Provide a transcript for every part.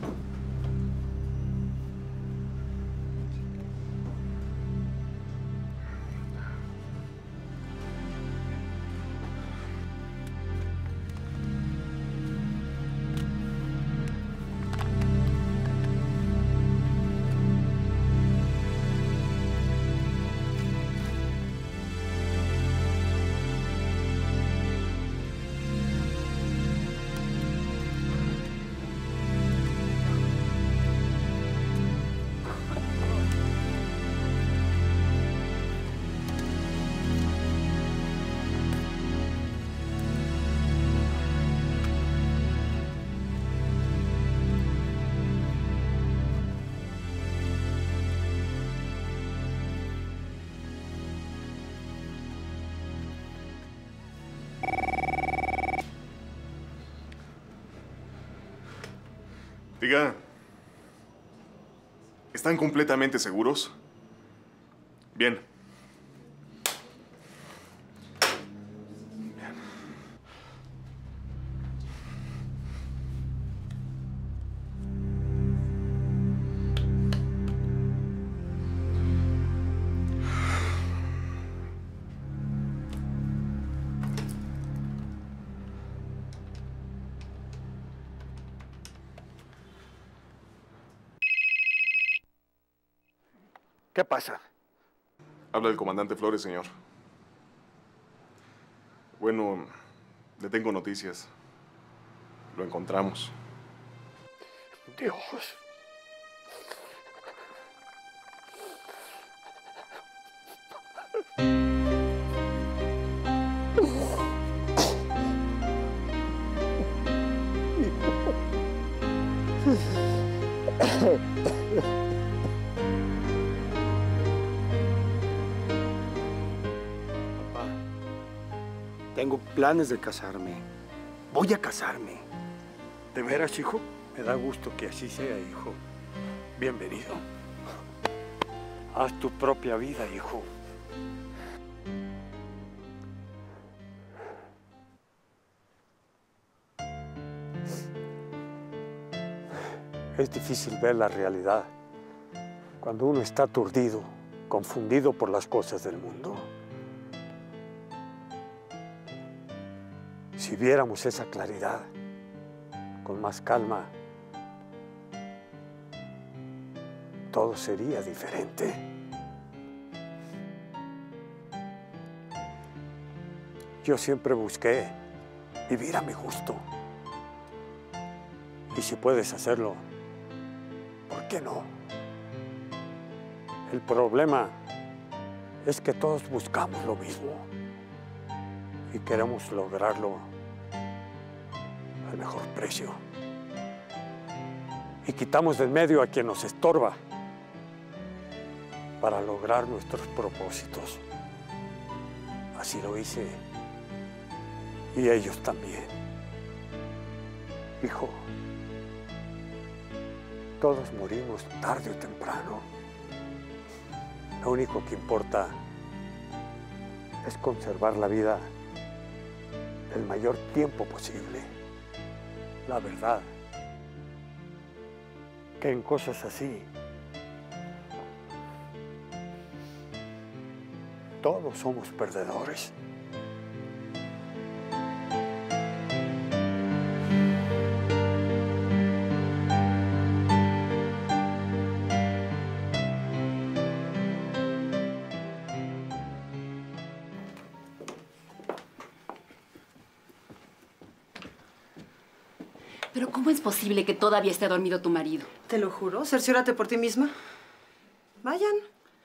Diga, ¿están completamente seguros? Bien. ¿Qué pasa? Habla el comandante Flores, señor. Bueno, le tengo noticias. Lo encontramos. Dios. Papá, tengo planes de casarme. Voy a casarme. ¿De veras, hijo? Me da gusto que así sea, hijo. Bienvenido. Haz tu propia vida, hijo. Es difícil ver la realidad cuando uno está aturdido, confundido por las cosas del mundo. Si viéramos esa claridad con más calma, todo sería diferente. Yo siempre busqué vivir a mi gusto. Y si puedes hacerlo, ¿por qué no? El problema es que todos buscamos lo mismo y queremos lograrlo al mejor precio. Y quitamos del medio a quien nos estorba para lograr nuestros propósitos. Así lo hice y ellos también. Hijo, todos morimos tarde o temprano. Lo único que importa es conservar la vida el mayor tiempo posible. La verdad, que en cosas así, todos somos perdedores. Pero ¿cómo es posible que todavía esté dormido tu marido? Te lo juro. Cerciórate por ti misma. Vayan.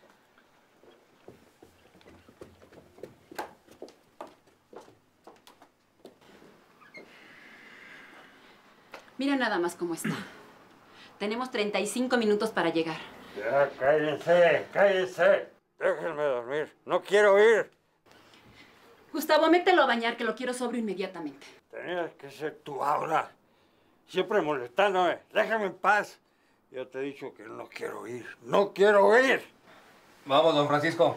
Mira nada más cómo está. Tenemos 35 minutos para llegar. Ya, cállense, cállense. Déjenme dormir. No quiero ir. Gustavo, mételo a bañar, que lo quiero sobrio inmediatamente. Tenías que ser tú ahora. Siempre molestándome. Déjame en paz. Ya te he dicho que no quiero ir. ¡No quiero ir! Vamos, don Francisco.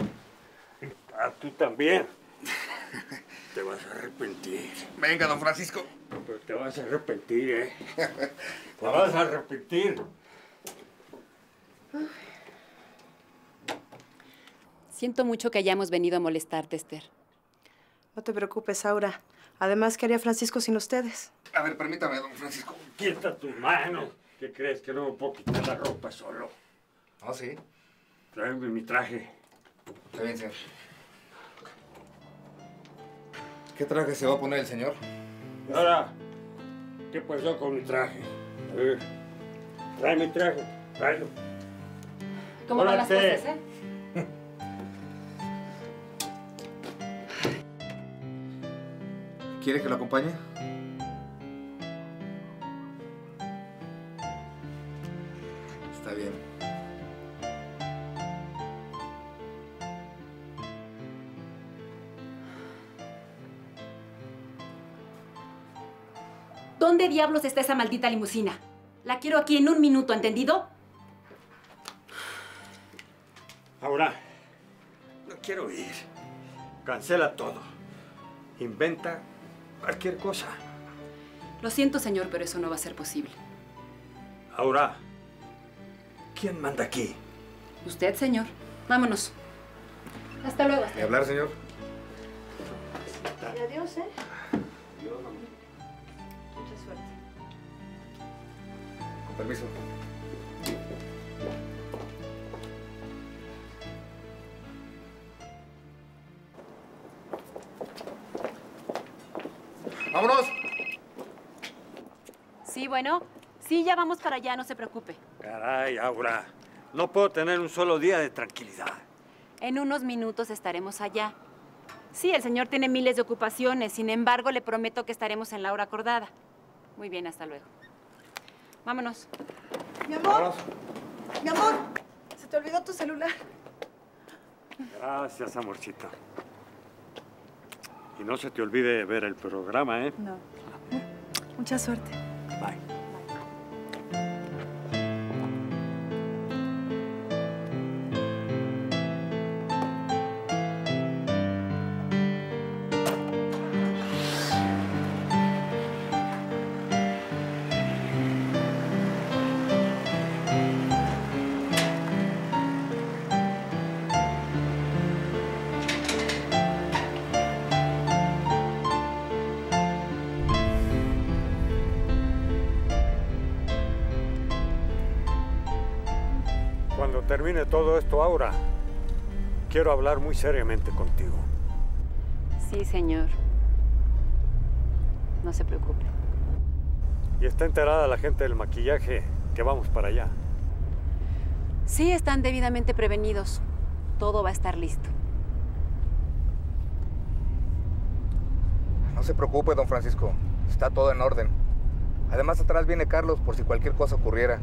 Ah, tú también. Te vas a arrepentir. Venga, don Francisco. Pero te vas a arrepentir, ¿eh? Te vas a arrepentir. Siento mucho que hayamos venido a molestarte, Esther. No te preocupes, Aura. Además, ¿qué haría Francisco sin ustedes? A ver, permítame, don Francisco. Quita tu mano. ¿Qué crees que no me puedo quitar la ropa solo? ¿Ah, sí? Tráeme mi traje. Está bien, señor. ¿Qué traje se va a poner el señor? Y ahora, ¿qué pasó con mi traje? A ver, trae mi traje, tráelo. ¿Cómo van las Órale. cosas, ¿Quiere que lo acompañe? Está bien. ¿Dónde diablos está esa maldita limusina? La quiero aquí en 1 minuto, ¿entendido? Ahora, no quiero ir. Cancela todo. Inventa cualquier cosa. Lo siento, señor, pero eso no va a ser posible. Ahora, ¿quién manda aquí? Usted, señor. Vámonos. Hasta luego. ¿Y hablar, señor? Y adiós, ¿eh? Mucha suerte. Con permiso. ¡Vámonos! Sí, bueno. Sí, ya vamos para allá, no se preocupe. Caray, Aura. No puedo tener un solo día de tranquilidad. En unos minutos estaremos allá. Sí, el señor tiene miles de ocupaciones. Sin embargo, le prometo que estaremos en la hora acordada. Muy bien, hasta luego. Vámonos. Mi amor, ¡Vámonos! mi amor. Se te olvidó tu celular. Gracias, amorcito. Y no se te olvide ver el programa, ¿eh? No. Mucha suerte. Bye. Cuando termine todo esto, Aura, quiero hablar muy seriamente contigo. Sí, señor. No se preocupe. Y está enterada la gente del maquillaje que vamos para allá. Sí, están debidamente prevenidos. Todo va a estar listo. No se preocupe, don Francisco. Está todo en orden. Además, atrás viene Carlos por si cualquier cosa ocurriera.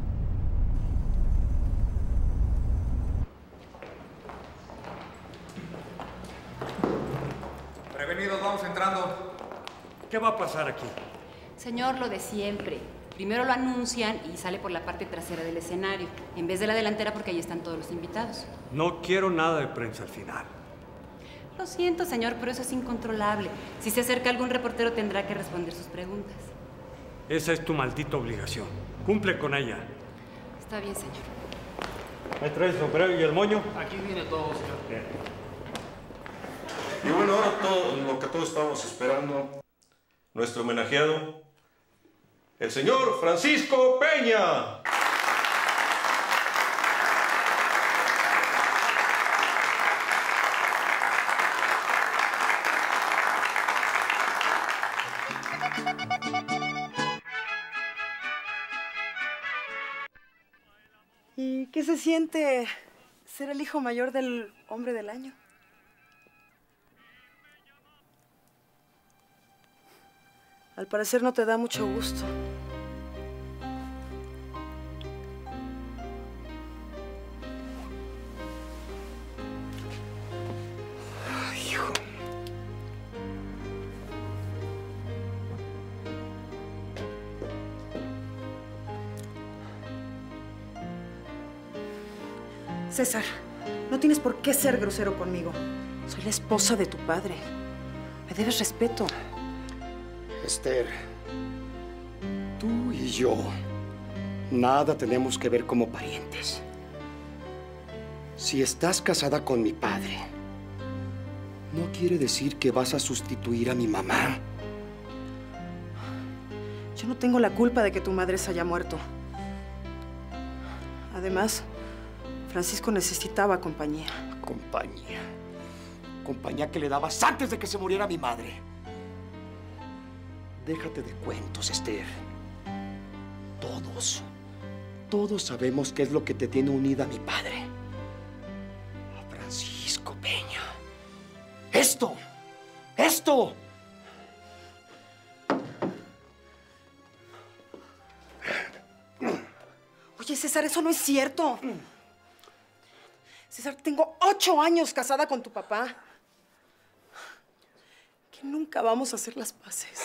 Prevenidos, vamos entrando. ¿Qué va a pasar aquí? Señor, lo de siempre. Primero lo anuncian y sale por la parte trasera del escenario, en vez de la delantera porque ahí están todos los invitados. No quiero nada de prensa al final. Lo siento, señor, pero eso es incontrolable. Si se acerca algún reportero tendrá que responder sus preguntas. Esa es tu maldita obligación. Cumple con ella. Está bien, señor. ¿Me traes el sombrero y el moño? Aquí viene todo, señor. Bien. Y bueno, ahora todo lo que todos estábamos esperando, nuestro homenajeado, el señor Francisco Peña. ¿Y qué se siente ser el hijo mayor del hombre del año? Al parecer no te da mucho gusto. Ay, hijo. César, no tienes por qué ser grosero conmigo. Soy la esposa de tu padre. Me debes respeto. Esther, y yo nada tenemos que ver como parientes. Si estás casada con mi padre, no quiere decir que vas a sustituir a mi mamá. Yo no tengo la culpa de que tu madre se haya muerto. Además, Francisco necesitaba compañía. Compañía. Compañía que le dabas antes de que se muriera mi madre. Déjate de cuentos, Esther. Todos sabemos qué es lo que te tiene unida a mi padre. A Francisco Peña. ¡Esto! Oye, César, eso no es cierto. César, tengo 8 años casada con tu papá. Que nunca vamos a hacer las paces.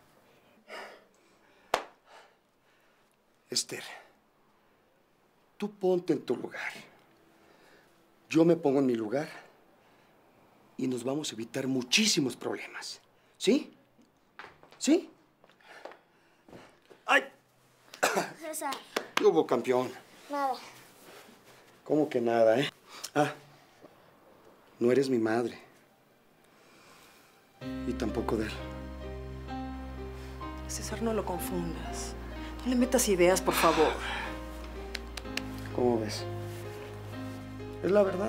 Esther, tú ponte en tu lugar. Yo me pongo en mi lugar y nos vamos a evitar muchísimos problemas. ¿Sí? ¿Sí? ¡Ay! César. ¿Qué hubo, campeón? Nada. ¿Cómo que nada, eh? Ah, no eres mi madre. Y tampoco de él. César, no lo confundas. No le metas ideas, por favor. ¿Cómo ves? Es la verdad.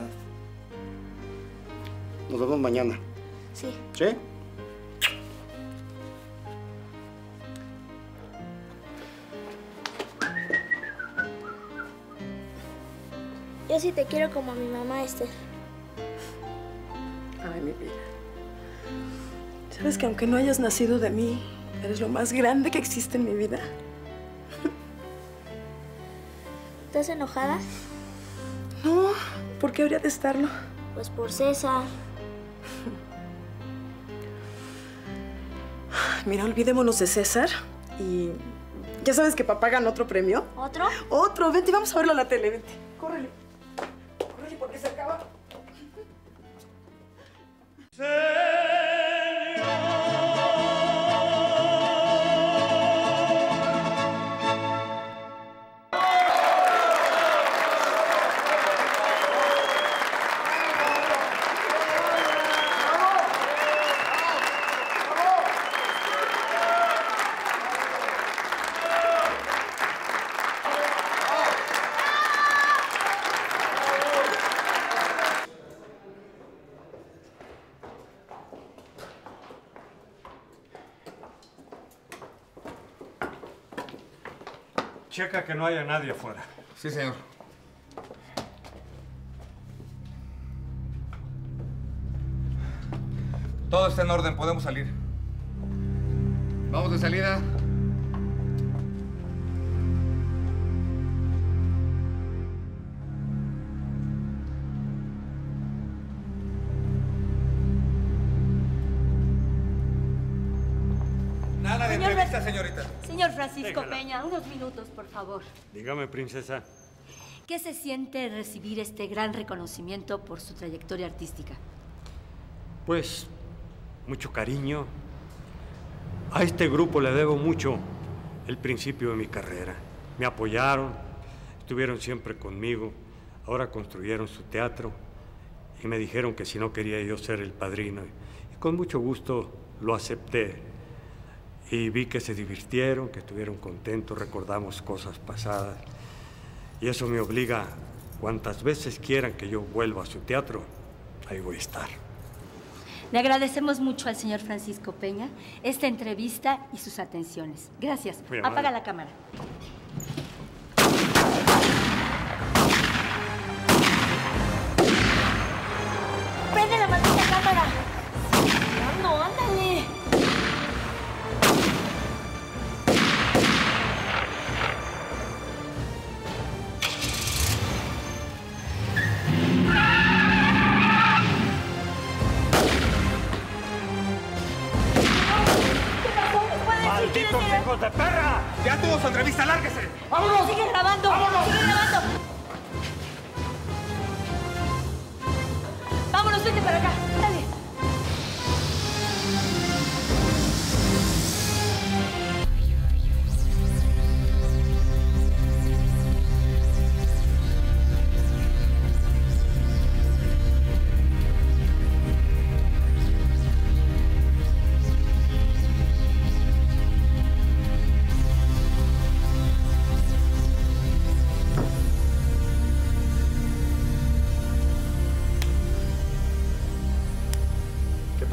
Nos vemos mañana. Sí. ¿Sí? Yo sí te quiero como a mi mamá, Esther. Ay, mi vida. ¿Sabes que aunque no hayas nacido de mí, eres lo más grande que existe en mi vida? ¿Estás enojada? No, ¿por qué habría de estarlo? Pues por César. Mira, olvidémonos de César y... ¿Ya sabes que papá ganó otro premio? ¿Otro? Otro, vente, vamos a verlo a la tele, vente. Córrele. Córrele porque se acaba. Checa que no haya nadie afuera. Sí, señor. Todo está en orden, podemos salir. Vamos de salida. Nada de entrevista, señorita. Señor Francisco Déjala. Peña, unos minutos, por favor. Dígame, princesa. ¿Qué se siente recibir este gran reconocimiento por su trayectoria artística? Pues, mucho cariño. A este grupo le debo mucho el principio de mi carrera. Me apoyaron, estuvieron siempre conmigo. Ahora construyeron su teatro y me dijeron que si no quería yo ser el padrino. Y con mucho gusto lo acepté. Y vi que se divirtieron, que estuvieron contentos, recordamos cosas pasadas. Y eso me obliga, cuantas veces quieran que yo vuelva a su teatro, ahí voy a estar. Le agradecemos mucho al señor Francisco Peña esta entrevista y sus atenciones. Gracias. Muy amable. Apaga la cámara. ¡Prende la maldita cámara! ¡No, ándale! ¡Malditos hijos de perra! Ya tuvo su entrevista, lárguese. ¡Sigue grabando! ¡Sigue grabando! ¡Vámonos, vete para acá! ¡Dale!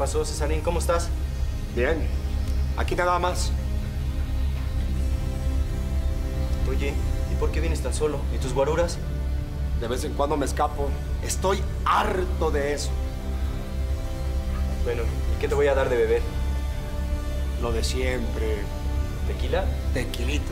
pasó, Cesarín? ¿Cómo estás? Bien. Aquí nada más. Oye, ¿y por qué vienes tan solo? ¿Y tus guaruras? De vez en cuando me escapo. Estoy harto de eso. Bueno, ¿y qué te voy a dar de beber? Lo de siempre. ¿Tequila? Tequilita.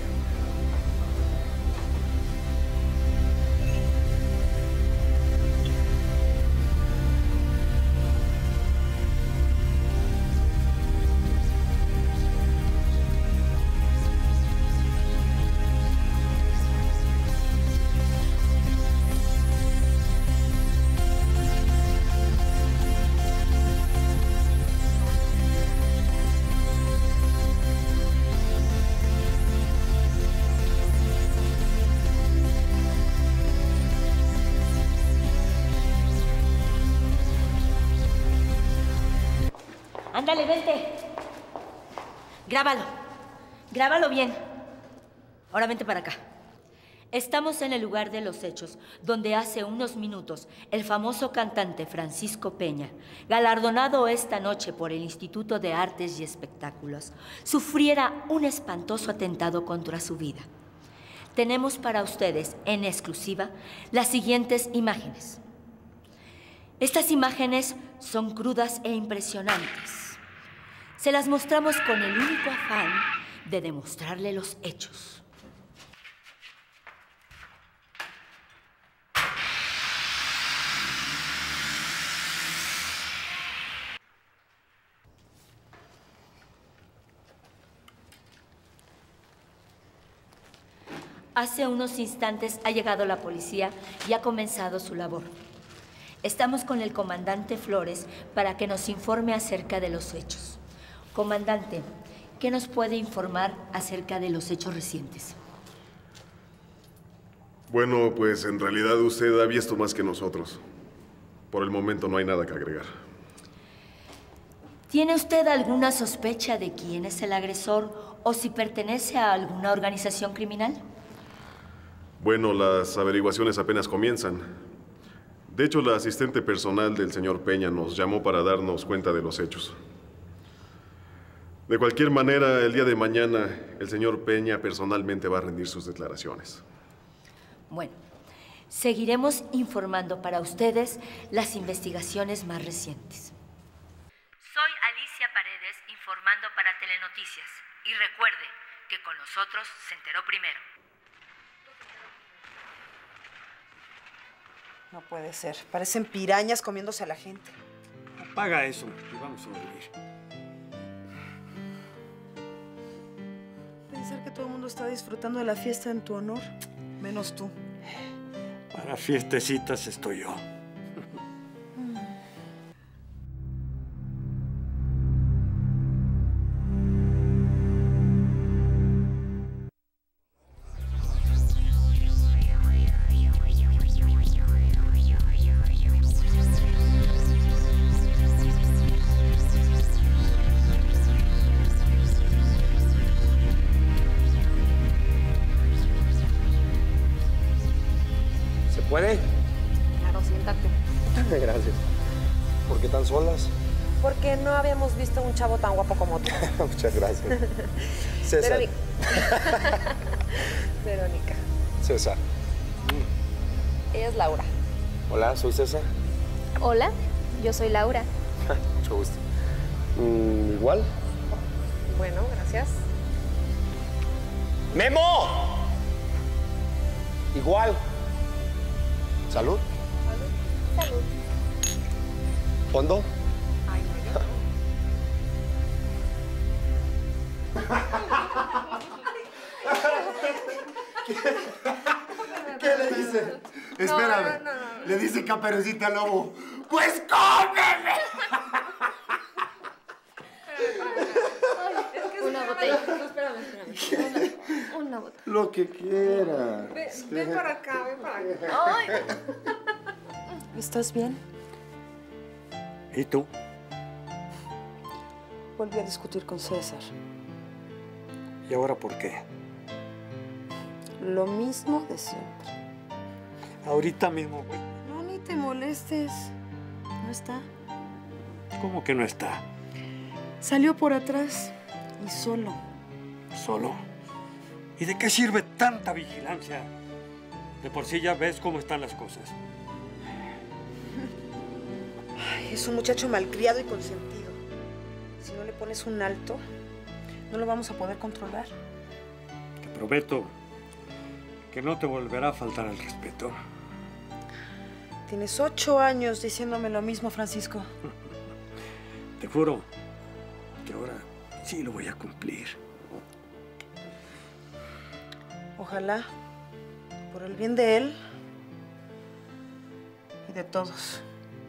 Ándale, vente. Grábalo. Grábalo bien. Ahora vente para acá. Estamos en el lugar de los hechos, donde hace unos minutos el famoso cantante Francisco Peña, galardonado esta noche por el Instituto de Artes y Espectáculos, sufriera un espantoso atentado contra su vida. Tenemos para ustedes, en exclusiva, las siguientes imágenes. Estas imágenes son crudas e impresionantes. Se las mostramos con el único afán de demostrarle los hechos. Hace unos instantes ha llegado la policía y ha comenzado su labor. Estamos con el comandante Flores para que nos informe acerca de los hechos. Comandante, ¿qué nos puede informar acerca de los hechos recientes? Bueno, pues en realidad usted ha visto más que nosotros. Por el momento no hay nada que agregar. ¿Tiene usted alguna sospecha de quién es el agresor o si pertenece a alguna organización criminal? Bueno, las averiguaciones apenas comienzan. De hecho, la asistente personal del señor Peña nos llamó para darnos cuenta de los hechos. De cualquier manera, el día de mañana, el señor Peña personalmente va a rendir sus declaraciones. Bueno, seguiremos informando para ustedes las investigaciones más recientes. Soy Alicia Paredes, informando para Telenoticias. Y recuerde que con nosotros se enteró primero. No puede ser. Parecen pirañas comiéndose a la gente. Apaga eso y vamos a dormir. Pensar que todo el mundo está disfrutando de la fiesta en tu honor, menos tú. Para fiestecitas estoy yo. ¿Puede? Claro, siéntate. Gracias. ¿Por qué tan solas? Porque no habíamos visto un chavo tan guapo como tú. Muchas gracias. César. Verónica. César. Ella es Laura. Hola, soy César. Hola, yo soy Laura. Mucho gusto. ¿Igual? Bueno, gracias. ¡Memo! Igual. ¿Salud? Salud. Salud. ¿Fondo? Ay, no, ¿Qué le dice? Espérame. No. Le dice Caperucita Lobo. ¡Pues cómeme! Una botella. No, espérame. Una botella. Lo que quieras. Ven para acá, ven para acá. Ay. ¿Estás bien? ¿Y tú? Volví a discutir con César. ¿Y ahora por qué? Lo mismo de siempre. Ahorita mismo, güey. No, ni te molestes. No está. ¿Cómo que no está? Salió por atrás y solo. ¿Solo? ¿Y de qué sirve tanta vigilancia? De por sí ya ves cómo están las cosas. Ay, es un muchacho malcriado y consentido. Si no le pones un alto, no lo vamos a poder controlar. Te prometo que no te volverá a faltar el respeto. Tienes 8 años diciéndome lo mismo, Francisco. Te juro que ahora sí lo voy a cumplir. Ojalá, por el bien de él y de todos.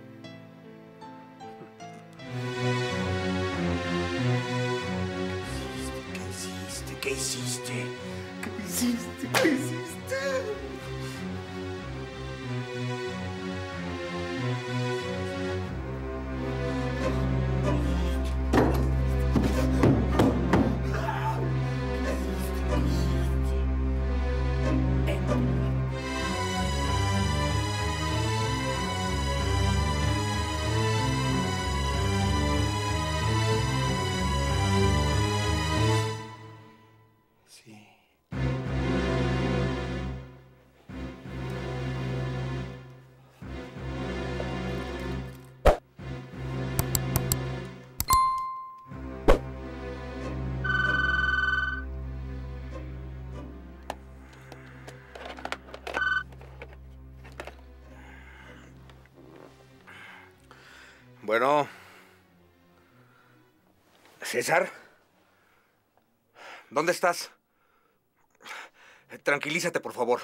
¿Qué hiciste? ¿Qué hiciste? ¿Qué hiciste? ¿Qué hiciste? Bueno. César. ¿Dónde estás? Tranquilízate, por favor.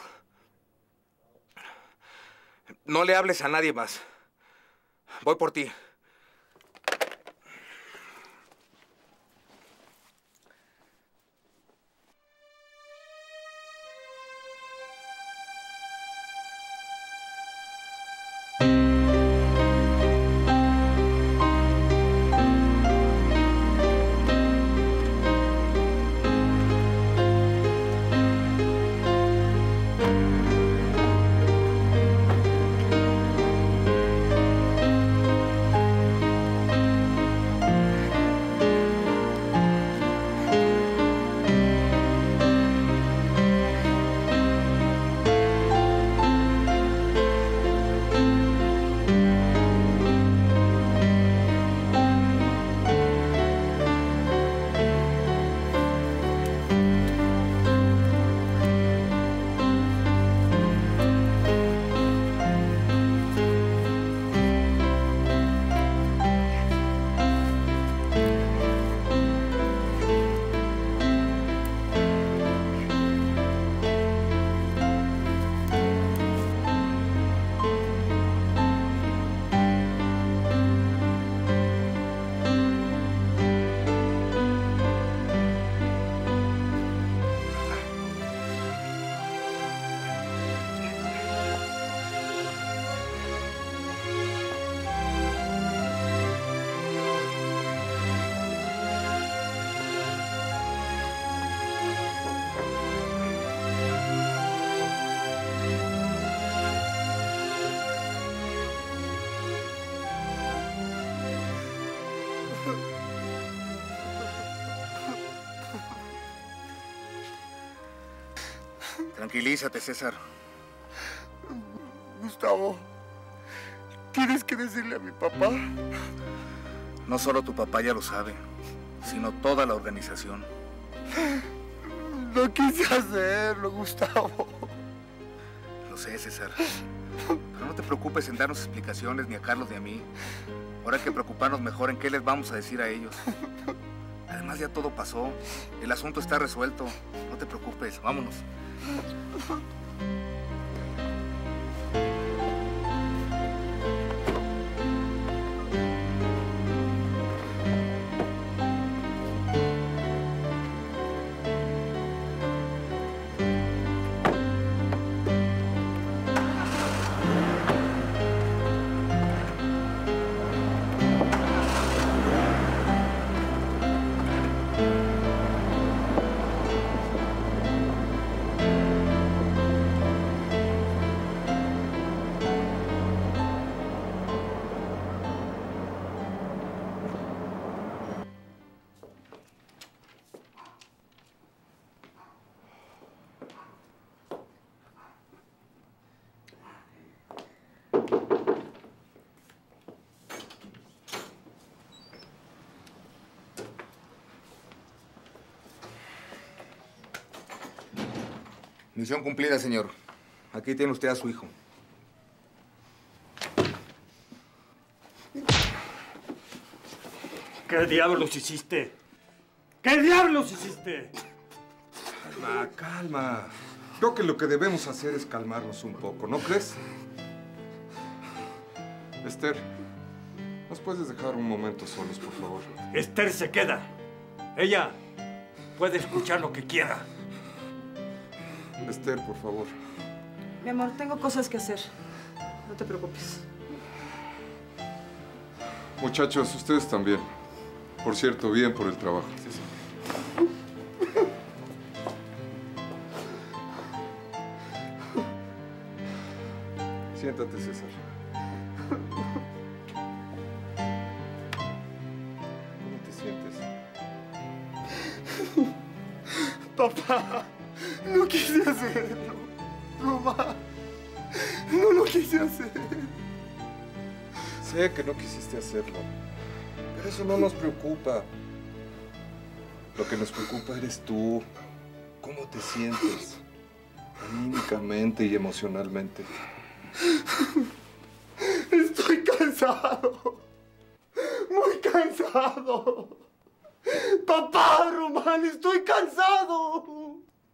No le hables a nadie más. Voy por ti. Tranquilízate, César. Gustavo, tienes que decirle a mi papá. No solo tu papá ya lo sabe, sino toda la organización. No quise hacerlo, Gustavo. Lo sé, César. Pero no te preocupes en darnos explicaciones ni a Carlos ni a mí. Ahora hay que preocuparnos mejor en qué les vamos a decir a ellos. Además ya todo pasó. El asunto está resuelto. No te preocupes, vámonos. Misión cumplida, señor. Aquí tiene usted a su hijo. ¿Qué diablos hiciste? ¿Qué diablos hiciste? Calma, calma. Creo que lo que debemos hacer es calmarnos un poco, ¿no crees? Esther, ¿nos puedes dejar un momento solos, por favor? Esther se queda. Ella puede escuchar lo que quiera. Esther, por favor. Mi amor, tengo cosas que hacer. No te preocupes. Muchachos, ustedes también. Por cierto, bien por el trabajo. Sí, sí. Siéntate, César. ¿Cómo te sientes? Papá, no quise hacerlo. Mamá, no lo quise hacer. Sé que no quisiste hacerlo, pero eso no nos preocupa. Lo que nos preocupa eres tú. ¿Cómo te sientes? Anímicamente y emocionalmente. Estoy cansado. Muy cansado. Papá, Román, estoy cansado.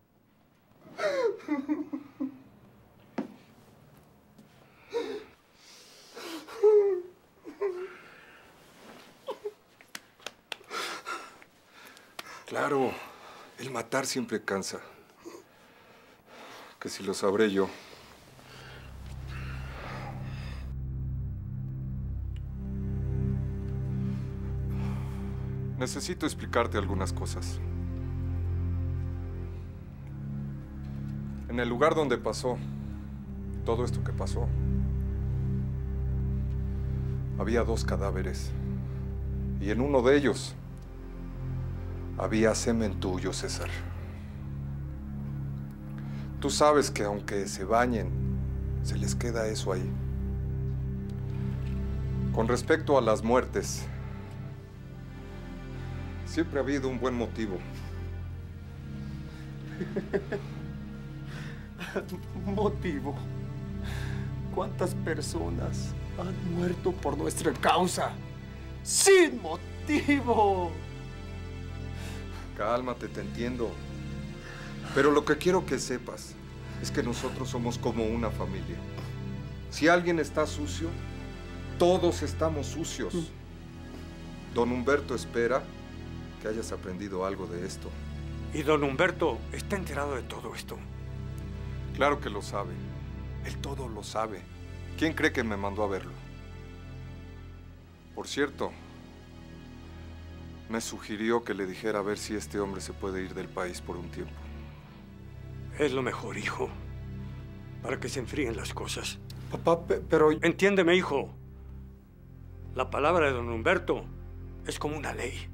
Claro, el matar siempre cansa. Que si lo sabré yo. Necesito explicarte algunas cosas. En el lugar donde pasó todo esto que pasó, había 2 cadáveres. Y en uno de ellos había semen tuyo, César. Tú sabes que aunque se bañen, se les queda eso ahí. Con respecto a las muertes, siempre ha habido un buen motivo. ¿Motivo? ¿Cuántas personas han muerto por nuestra causa? ¡Sin motivo! Cálmate, te entiendo. Pero lo que quiero que sepas es que nosotros somos como una familia. Si alguien está sucio, todos estamos sucios. Don Humberto espera que hayas aprendido algo de esto. ¿Y don Humberto está enterado de todo esto? Claro que lo sabe. Él todo lo sabe. ¿Quién cree que me mandó a verlo? Por cierto, me sugirió que le dijera a ver si este hombre se puede ir del país por un tiempo. Es lo mejor, hijo. Para que se enfríen las cosas. Papá, pero... Entiéndeme, hijo. La palabra de don Humberto es como una ley.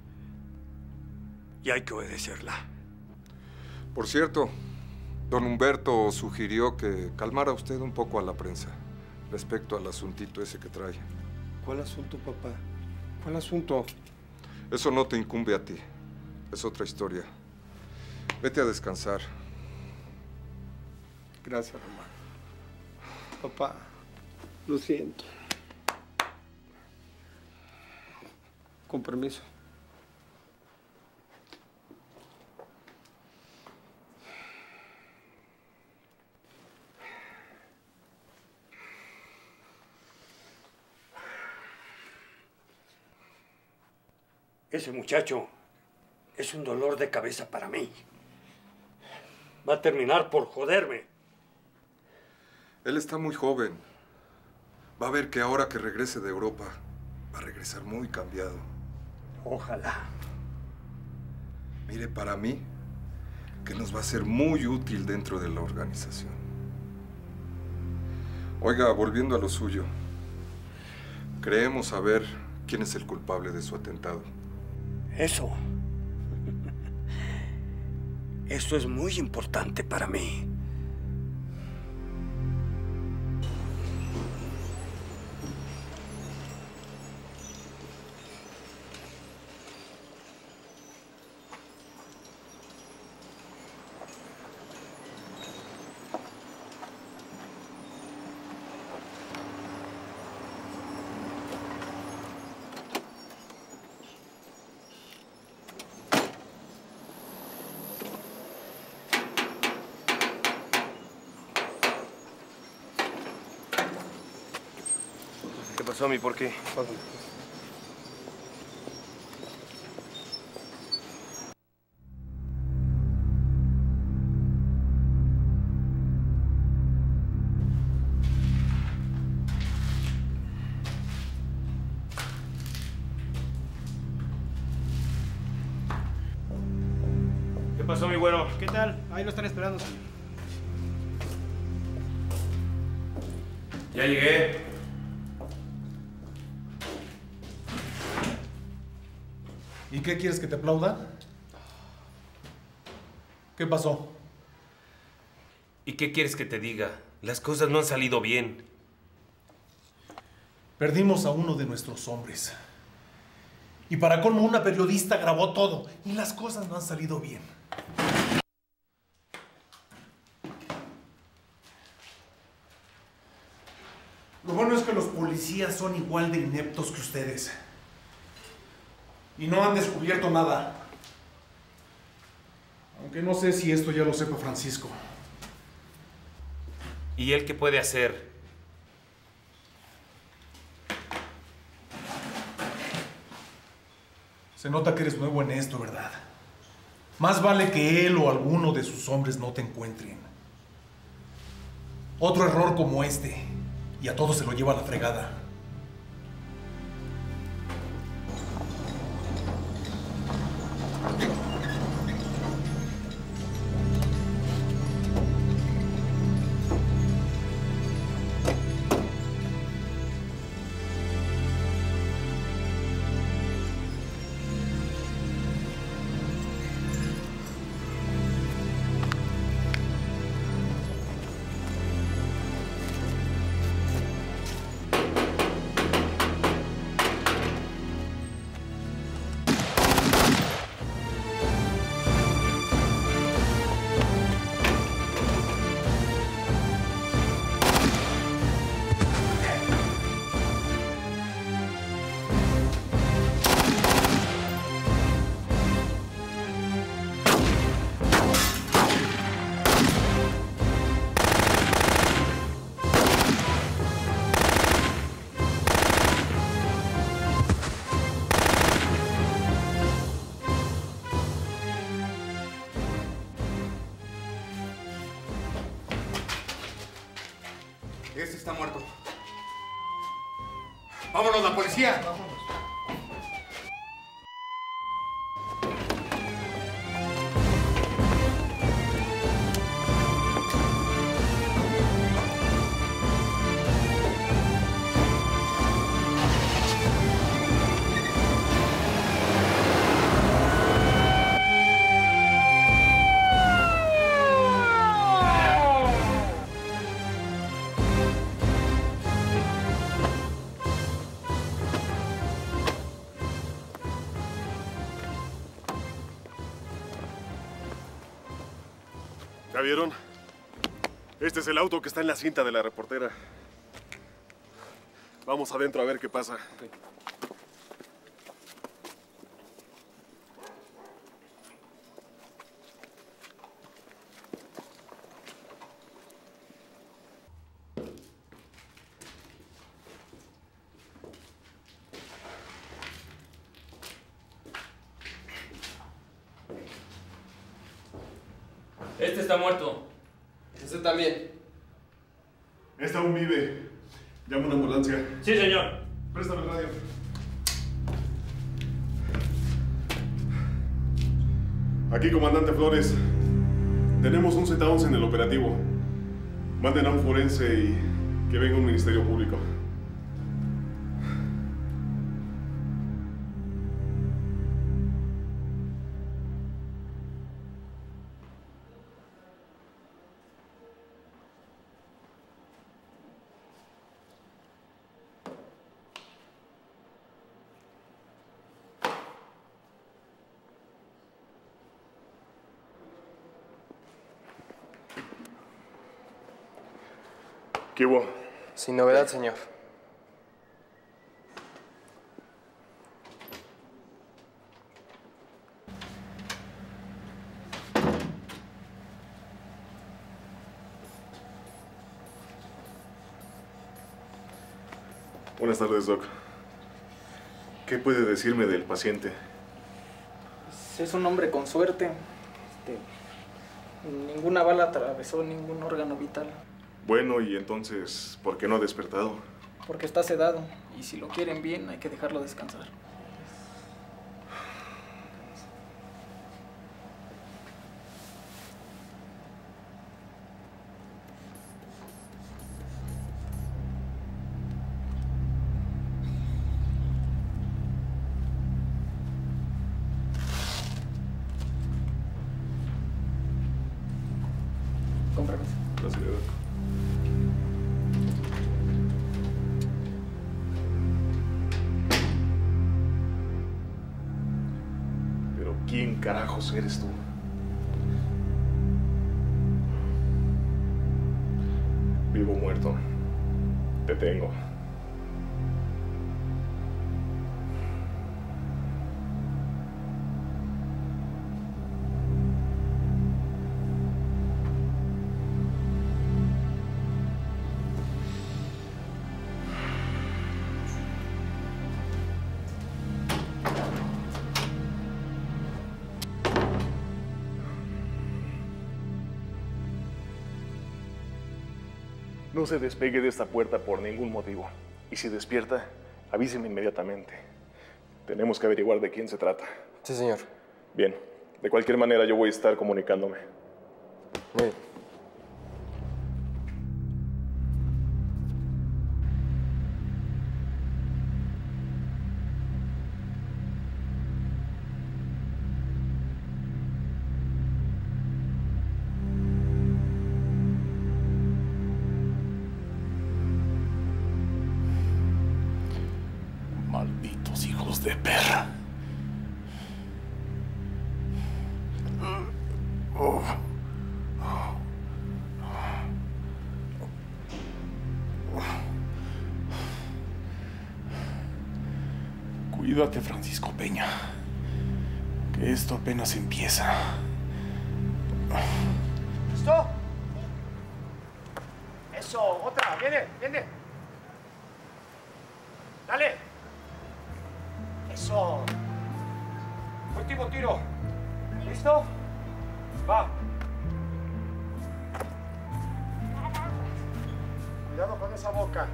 Y hay que obedecerla. Por cierto, don Humberto sugirió que calmara usted un poco a la prensa respecto al asuntito ese que trae. ¿Cuál asunto, papá? ¿Cuál asunto? Eso no te incumbe a ti. Es otra historia. Vete a descansar. Gracias, Román. Papá, lo siento. Con permiso. Ese muchacho es un dolor de cabeza para mí. Va a terminar por joderme. Él está muy joven. Va a ver que ahora que regrese de Europa, va a regresar muy cambiado. Ojalá. Mire, para mí, que nos va a ser muy útil dentro de la organización. Oiga, volviendo a lo suyo, creemos saber quién es el culpable de su atentado. Eso es muy importante para mí. pasó, mi? ¿Por qué? ¿Qué pasó, mi güero? ¿Qué tal? Ahí lo están esperando, señor. Ya llegué. ¿Y qué quieres, que te aplauda? ¿Qué pasó? ¿Y qué quieres que te diga? Las cosas no han salido bien. Perdimos a uno de nuestros hombres. Y para colmo, una periodista grabó todo. Y las cosas no han salido bien. Lo bueno es que los policías son igual de ineptos que ustedes. Y no han descubierto nada. Aunque no sé si esto ya lo sepa Francisco. ¿Y él qué puede hacer? Se nota que eres nuevo en esto, ¿verdad? Más vale que él o alguno de sus hombres no te encuentren. Otro error como este, y a todos se lo lleva a la fregada. Este está muerto. ¡Vámonos, la policía! ¿Ya vieron? Este es el auto que está en la cinta de la reportera. Vamos adentro a ver qué pasa. Okay. Este está muerto. Este también. Este aún vive. Llama una ambulancia. Sí, señor. Préstame el radio. Aquí, comandante Flores. Tenemos un Z11 en el operativo. Manden a un forense y que venga un ministerio público. ¿Qué hubo? Sin novedad, señor. Buenas tardes, Doc. ¿Qué puede decirme del paciente? Es un hombre con suerte. Ninguna bala atravesó ningún órgano vital. Bueno, y entonces, ¿por qué no ha despertado? Porque está sedado. Y si lo quieren bien, hay que dejarlo descansar. Con permiso. Gracias, Doc. Pero ¿quién carajos eres tú? Vivo o muerto. Te tengo. No se despegue de esta puerta por ningún motivo. Y si despierta, avíseme inmediatamente. Tenemos que averiguar de quién se trata. Sí, señor. Bien. De cualquier manera, yo voy a estar comunicándome. Bien. Malditos hijos de perra. Cuídate, Francisco Peña, que esto apenas empieza. ¿Listo? Eso, otra, viene. Dale. Eso. Último tiro. ¿Listo? Va. Cuidado con esa boca.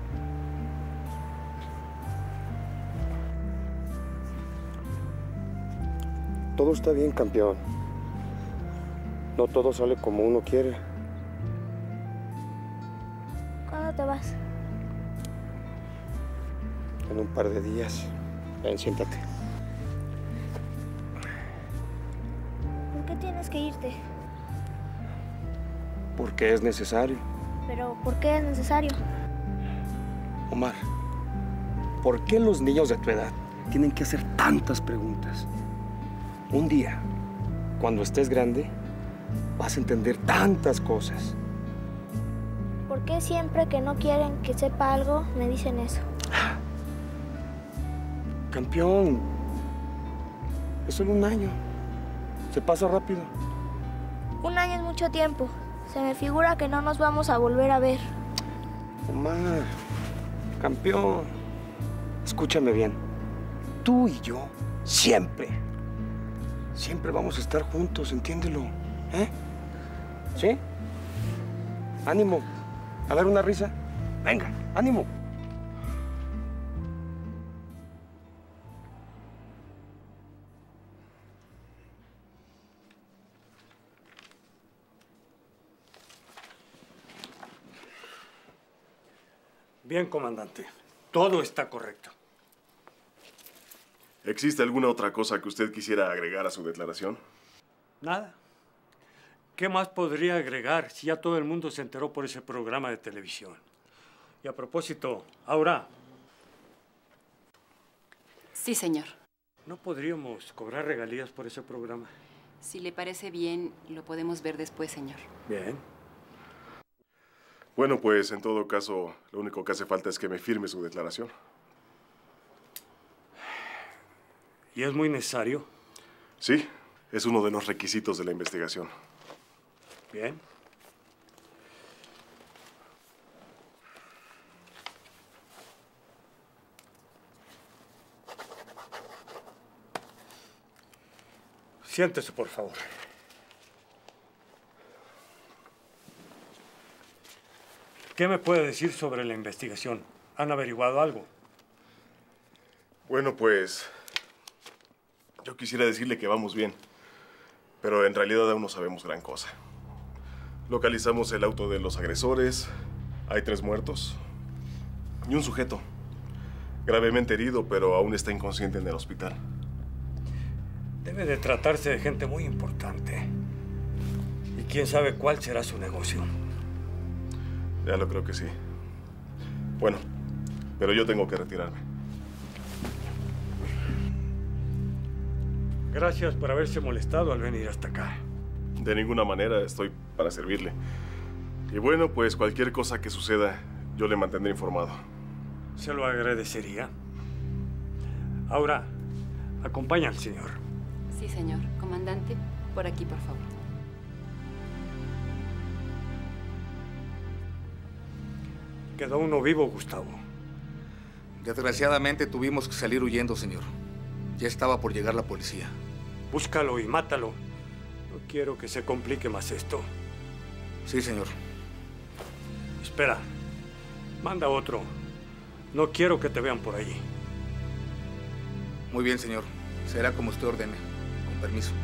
Todo está bien, campeón. No todo sale como uno quiere. ¿Cuándo te vas? En un par de días. Ven, siéntate. ¿Por qué tienes que irte? Porque es necesario. ¿Pero por qué es necesario? Omar, ¿por qué los niños de tu edad tienen que hacer tantas preguntas? Un día, cuando estés grande, vas a entender tantas cosas. ¿Por qué siempre que no quieren que sepa algo me dicen eso? Campeón, es solo un año. Se pasa rápido. Un año es mucho tiempo. Se me figura que no nos vamos a volver a ver. Omar, campeón, escúchame bien. Tú y yo, siempre vamos a estar juntos, entiéndelo. ¿Eh? ¿Sí? Ánimo. A ver, una risa. Venga, ánimo. Bien, comandante. Todo está correcto. ¿Existe alguna otra cosa que usted quisiera agregar a su declaración? Nada. ¿Qué más podría agregar si ya todo el mundo se enteró por ese programa de televisión? Y a propósito, Aura. Sí, señor. ¿No podríamos cobrar regalías por ese programa? Si le parece bien, lo podemos ver después, señor. Bien. Bueno, pues en todo caso, lo único que hace falta es que me firme su declaración. ¿Y es muy necesario? Sí, es uno de los requisitos de la investigación. Bien. Siéntese, por favor. ¿Qué me puede decir sobre la investigación? ¿Han averiguado algo? Bueno, pues... yo quisiera decirle que vamos bien, pero en realidad aún no sabemos gran cosa. Localizamos el auto de los agresores, hay 3 muertos y un sujeto, gravemente herido, pero aún está inconsciente en el hospital. Debe de tratarse de gente muy importante. Y quién sabe cuál será su negocio. Ya lo creo que sí. Bueno, pero yo tengo que retirarme. Gracias por haberse molestado al venir hasta acá. De ninguna manera, estoy para servirle. Y bueno, pues cualquier cosa que suceda, yo le mantendré informado. Se lo agradecería. Ahora, acompaña al señor. Sí, señor. Comandante, por aquí, por favor. Quedó uno vivo, Gustavo. Desgraciadamente tuvimos que salir huyendo, señor. Ya estaba por llegar la policía. Búscalo y mátalo. No quiero que se complique más esto. Sí, señor. Espera. Manda otro. No quiero que te vean por allí. Muy bien, señor. Será como usted ordene. Con permiso.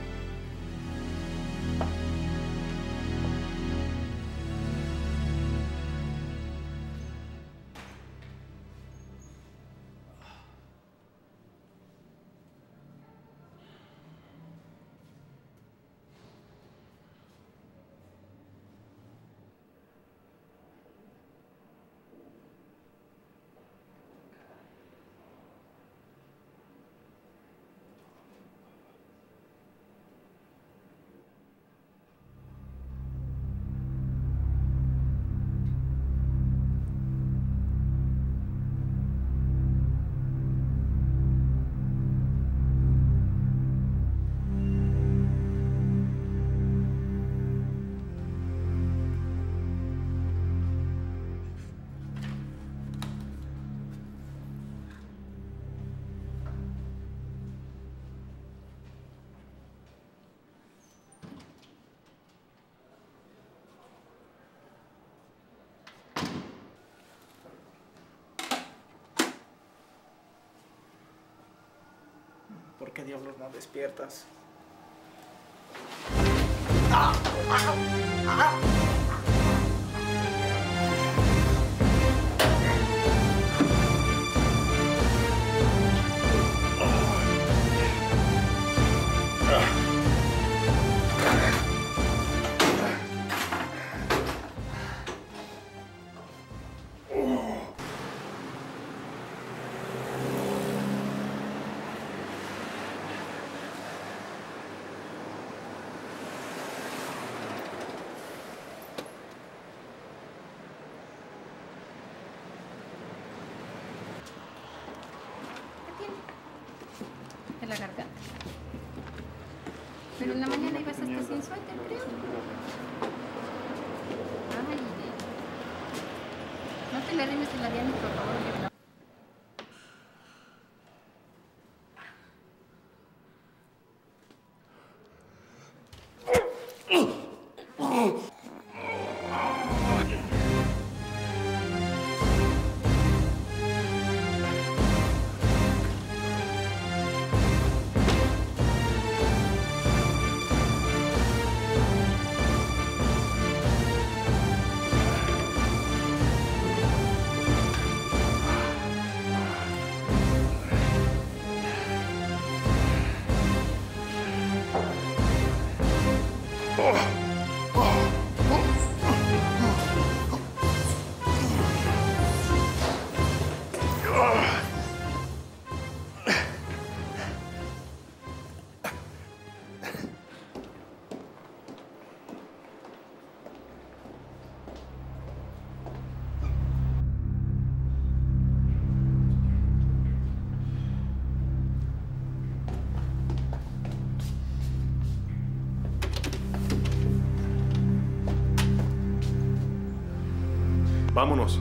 ¿Por qué diablos no despiertas? De la garganta. Pero en la mañana ibas hasta sin suéter, creo. Ay, no te le arrimes a la Diana, por favor. Vámonos.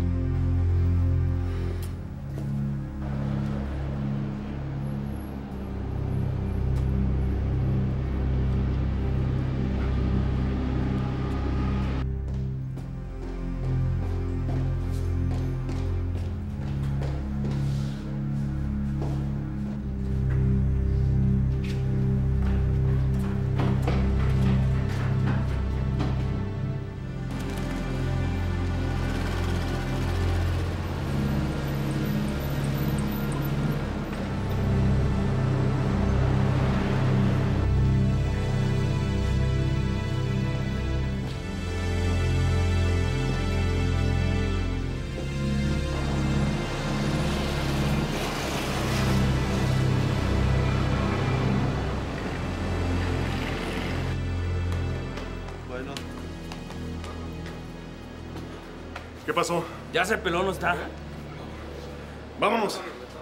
¿Qué pasó? Ya ese pelón no está. Vámonos.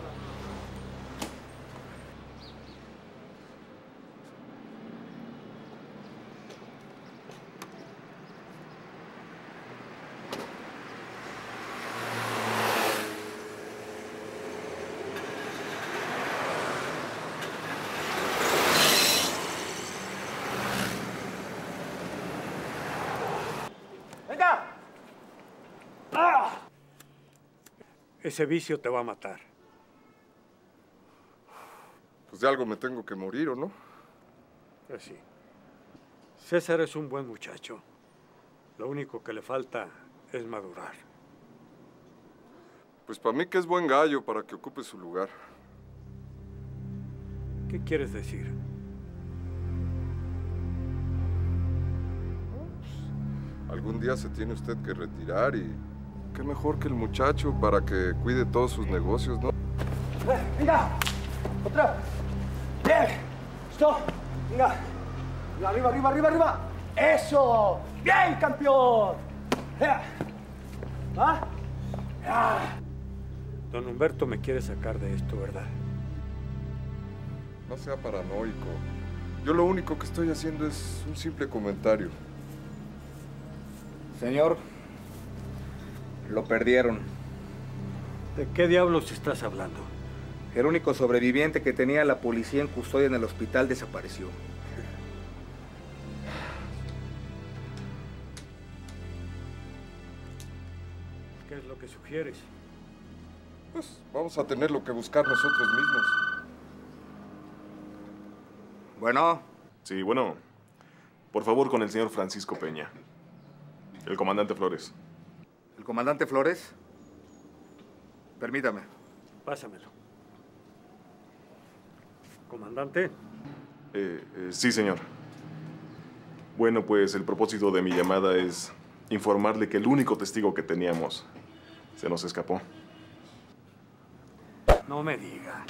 ¡Venga! ¡Ah! Ese vicio te va a matar. Pues de algo me tengo que morir, ¿o no? Pues sí. César es un buen muchacho. Lo único que le falta es madurar. Pues para mí que es buen gallo para que ocupe su lugar. ¿Qué quieres decir? Algún día se tiene usted que retirar y qué mejor que el muchacho para que cuide todos sus negocios, ¿no? ¡Venga! ¡Otra! ¡Bien! ¡Stop! ¡Venga! ¡Arriba, arriba, arriba, arriba! ¡Eso! ¡Bien, campeón! ¿Ah? Don Humberto me quiere sacar de esto, ¿verdad? No sea paranoico. Yo lo único que estoy haciendo es un simple comentario. Señor, lo perdieron. ¿De qué diablos estás hablando? El único sobreviviente que tenía la policía en custodia en el hospital desapareció. ¿Qué es lo que sugieres? Pues vamos a tenerlo que buscar nosotros mismos. Bueno. Sí, bueno. Por favor, con el señor Francisco Peña. El comandante Flores. ¿El comandante Flores? Permítame. Pásamelo. ¿Comandante? Sí, señor. Bueno, pues el propósito de mi llamada es informarle que el único testigo que teníamos se nos escapó. No me diga.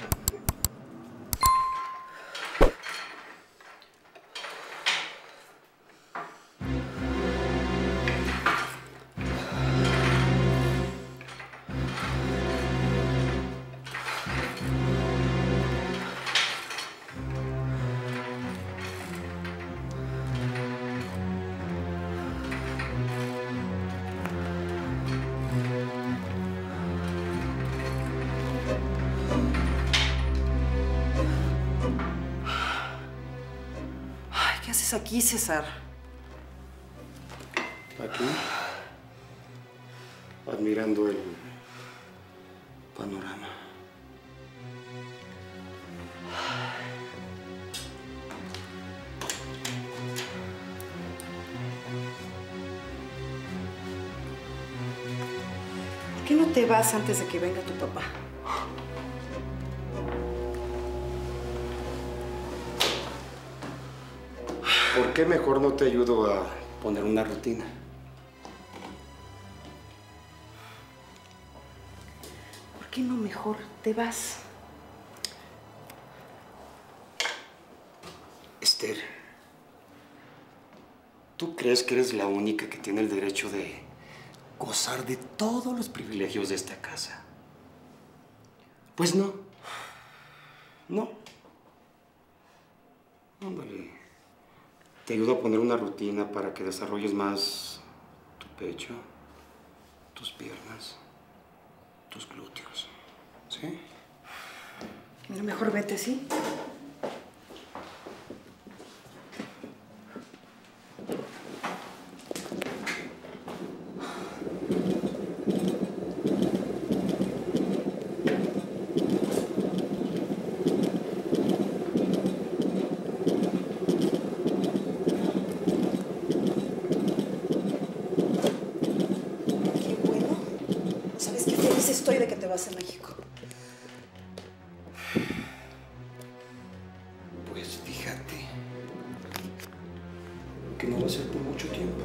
¿Qué haces aquí, César? Aquí, admirando el panorama. ¿Por qué no te vas antes de que venga tu papá? ¿Por qué mejor no te ayudo a poner una rutina? ¿Por qué no mejor te vas? Esther, ¿tú crees que eres la única que tiene el derecho de gozar de todos los privilegios de esta casa? Pues no. No. Ándale. Te ayudo a poner una rutina para que desarrolles más tu pecho, tus piernas, tus glúteos. ¿Sí? Mira, mejor vete, ¿sí? Estoy de que te vas a México. Pues fíjate que no va a ser por mucho tiempo.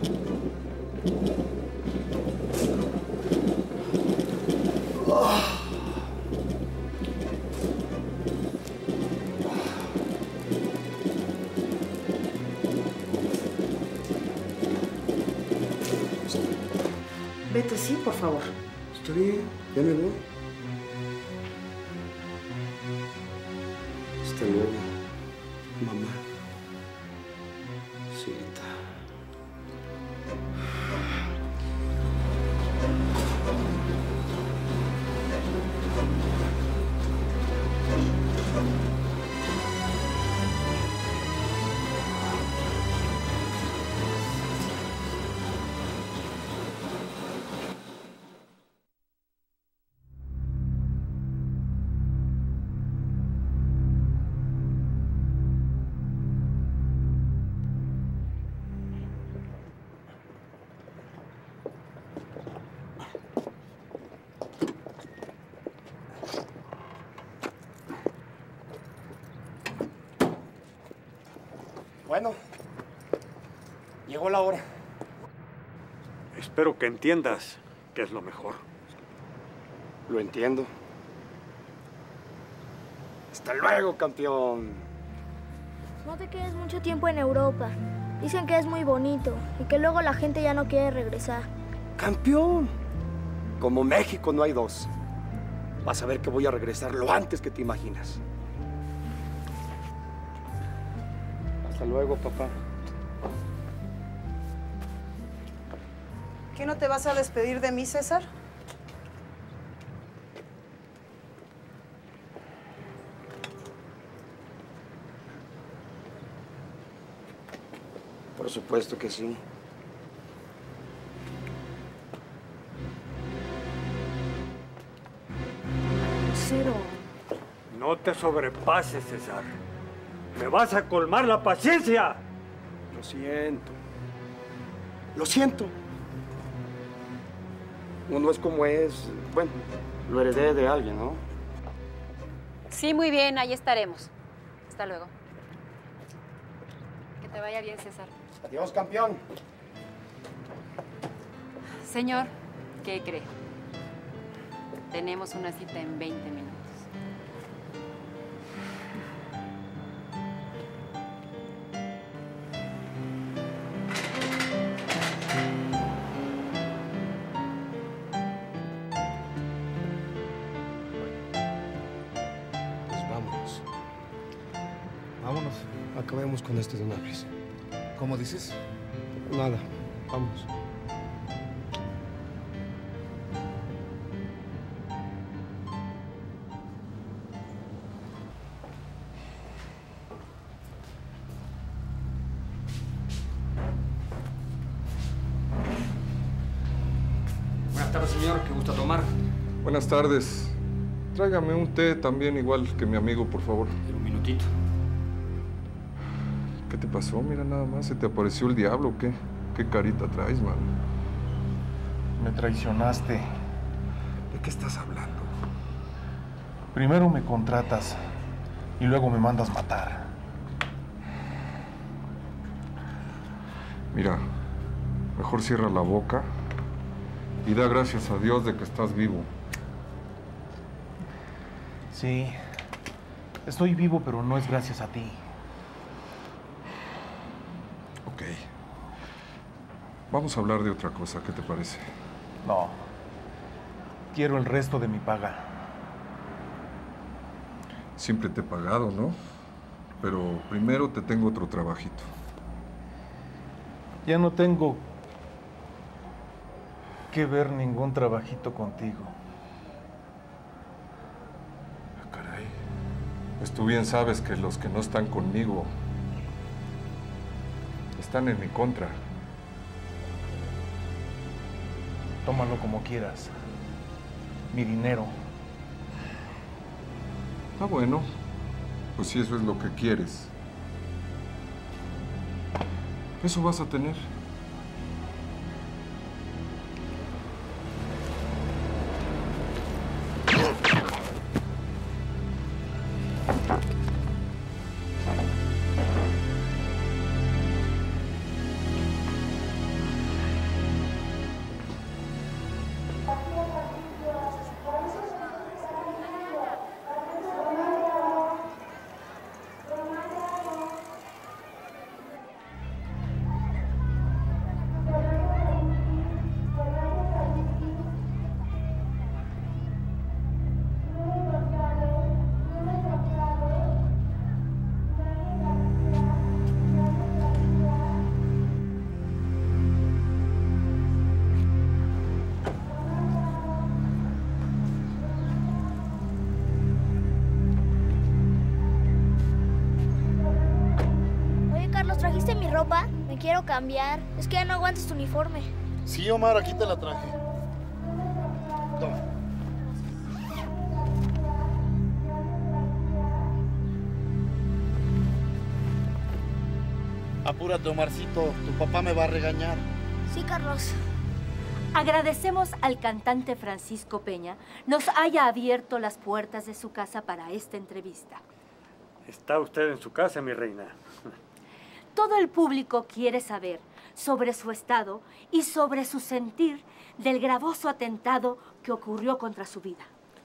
Vete, sí, por favor. Está bien, ya me voy. Hasta luego, mamá. Siguita. Bueno, llegó la hora. Espero que entiendas que es lo mejor. Lo entiendo. Hasta luego, campeón. No te quedes mucho tiempo en Europa. Dicen que es muy bonito y que luego la gente ya no quiere regresar. ¡Campeón! Como México no hay dos. Vas a ver que voy a regresar lo antes que te imaginas. Hasta luego, papá. ¿Qué no te vas a despedir de mí, César? Por supuesto que sí. Ciro. No te sobrepases, César. ¡Me vas a colmar la paciencia! Lo siento. Lo siento. Uno es como es. Bueno, lo heredé de alguien, ¿no? Sí, muy bien, ahí estaremos. Hasta luego. Que te vaya bien, César. Adiós, campeón. Señor, ¿qué cree? Tenemos una cita en 20 minutos. Vámonos. Acabemos con esto de una vez. ¿Cómo dices? Nada. Vámonos. Buenas tardes, señor. ¿Qué gusta tomar? Buenas tardes. Tráigame un té también igual que mi amigo, por favor. Un minutito. ¿Qué te pasó? Mira nada más, ¿se te apareció el diablo o qué? ¿Qué carita traes, man? Me traicionaste. ¿De qué estás hablando? Primero me contratas y luego me mandas matar. Mira, mejor cierra la boca y da gracias a Dios de que estás vivo. Sí, estoy vivo, pero no es gracias a ti. Ok. Vamos a hablar de otra cosa, ¿qué te parece? No. Quiero el resto de mi paga. Siempre te he pagado, ¿no? Pero primero te tengo otro trabajito. Ya no tengo que ver ningún trabajito contigo. Caray. Pues tú bien sabes que los que no están conmigo están en mi contra. Tómalo como quieras. Mi dinero. Está bueno. Pues si eso es lo que quieres. Eso vas a tener. quiero cambiar. Es que ya no aguantas tu uniforme. Sí, Omar, aquí te la traje. Toma. Apúrate, Omarcito. Tu papá me va a regañar. Sí, Carlos. Agradecemos al cantante Francisco Peña nos haya abierto las puertas de su casa para esta entrevista. Está usted en su casa, mi reina. Todo el público quiere saber sobre su estado y sobre su sentir del gravoso atentado que ocurrió contra su vida.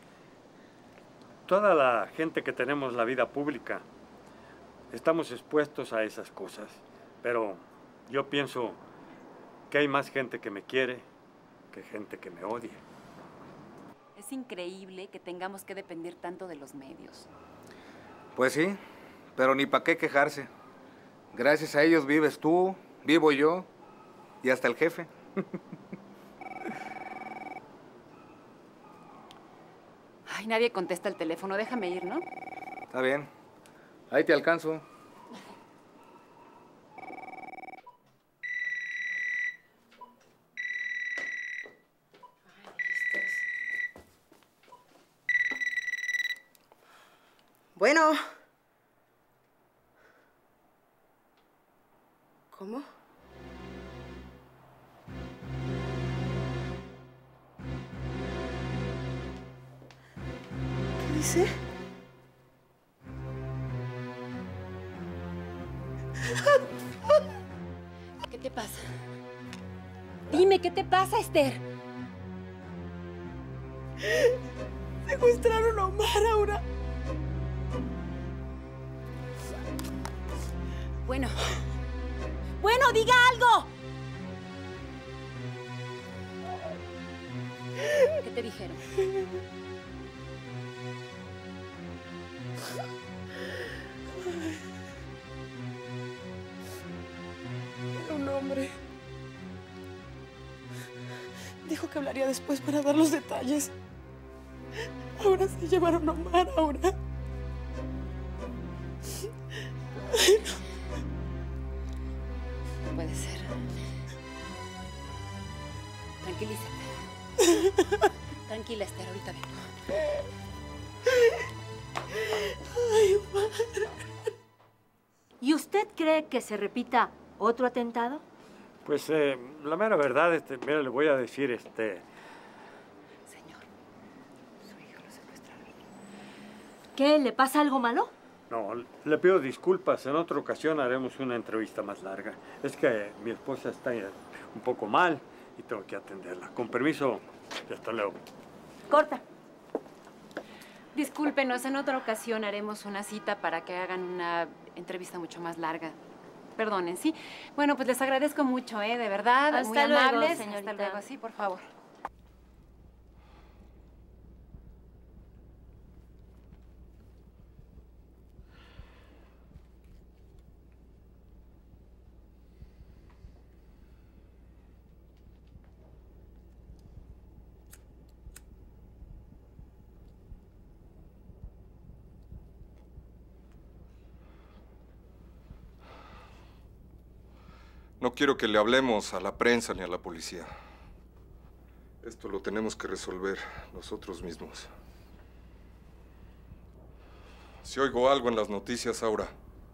Toda la gente que tenemos la vida pública estamos expuestos a esas cosas, pero yo pienso que hay más gente que me quiere que gente que me odia. Es increíble que tengamos que depender tanto de los medios. Pues sí, pero ni para qué quejarse. Gracias a ellos vives tú, vivo yo y hasta el jefe. Ay, nadie contesta el teléfono. Déjame ir, ¿no? Está bien. Ahí te alcanzo. Bueno. ¿Cómo? ¿Qué dice? ¿Qué te pasa? Dime, ¿qué te pasa, Esther? Secuestraron a Omar, Aura. Bueno, diga algo. ¿Qué te dijeron? Era un hombre. Dijo que hablaría después para dar los detalles. Ahora se llevaron a Omar, Aura. Ay, no. No puede ser. Tranquilízate. Tranquila, Esther, ahorita vengo. Ay, Omar. ¿Y usted cree que se repita otro atentado? Pues la mera verdad, mira, le voy a decir, Señor, su hijo lo secuestraron. ¿Qué? ¿Le pasa algo malo? No, le pido disculpas. En otra ocasión haremos una entrevista más larga. Es que mi esposa está un poco mal y tengo que atenderla. Con permiso, y hasta luego. Corta. Discúlpenos, en otra ocasión haremos una cita para que hagan una entrevista mucho más larga. Perdonen, ¿sí? Bueno, pues les agradezco mucho, de verdad. Hasta muy luego, amables. señorita. Hasta luego, sí, por favor. No quiero que le hablemos a la prensa ni a la policía. Esto lo tenemos que resolver nosotros mismos. Si oigo algo en las noticias, Aura,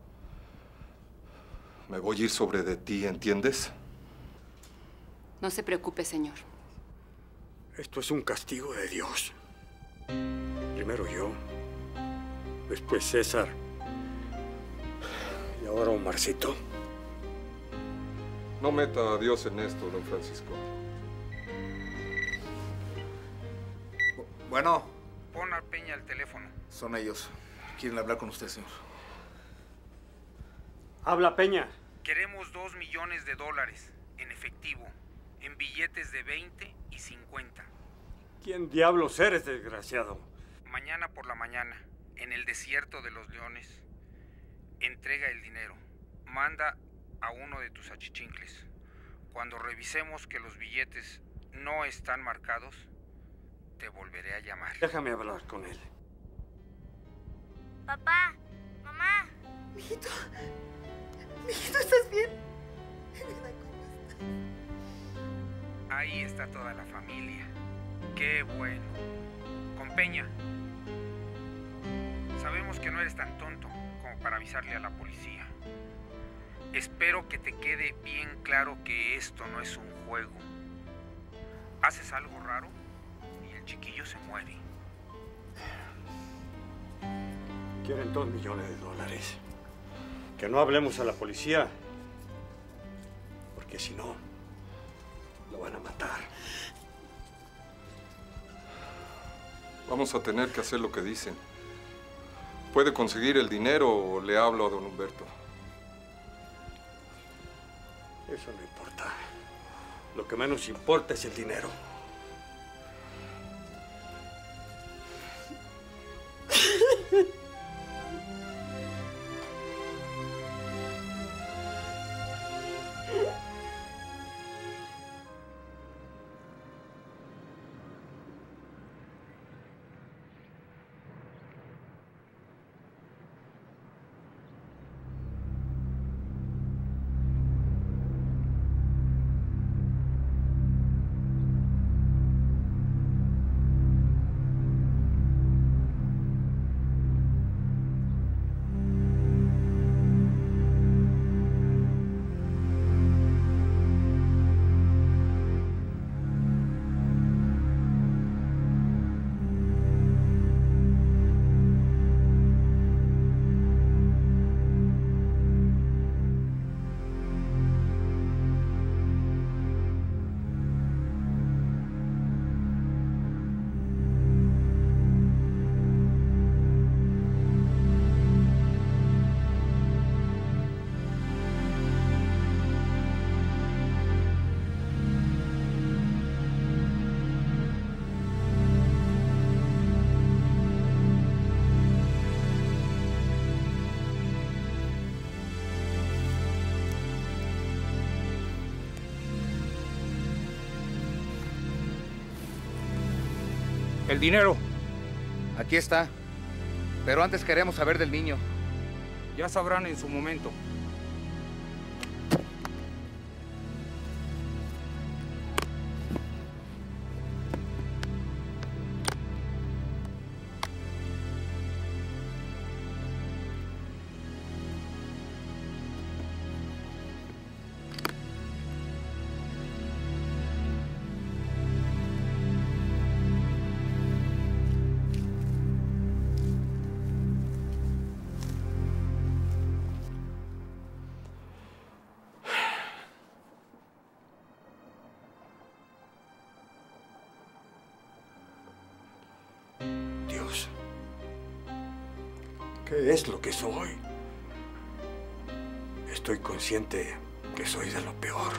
me voy a ir sobre de ti, ¿entiendes? No se preocupe, señor. Esto es un castigo de Dios. Primero yo, después César y ahora Omarcito. No meta a Dios en esto, don Francisco. Bueno. Pon a Peña el teléfono. Son ellos. Quieren hablar con usted, señor. Habla, Peña. Queremos $2 millones en efectivo, en billetes de 20 y 50. ¿Quién diablos eres, desgraciado? Mañana por la mañana, en el desierto de los leones, entrega el dinero. Manda a uno de tus achichincles. Cuando revisemos que los billetes no están marcados, te volveré a llamar. Déjame hablar con él. Papá, mamá. Mijito, ¿estás bien? Ahí está toda la familia. Qué bueno. Con Peña. Sabemos que no eres tan tonto como para avisarle a la policía. Espero que te quede bien claro que esto no es un juego. Haces algo raro y el chiquillo se muere. Quieren $2 millones. Que no hablemos a la policía, porque si no, lo van a matar. Vamos a tener que hacer lo que dicen. ¿Puede conseguir el dinero o le hablo a don Humberto? Eso no importa. Lo que menos importa es el dinero. El dinero. Aquí está. Pero antes queremos saber del niño. Ya sabrán en su momento. ¿Qué es lo que soy? Estoy consciente que soy de lo peor.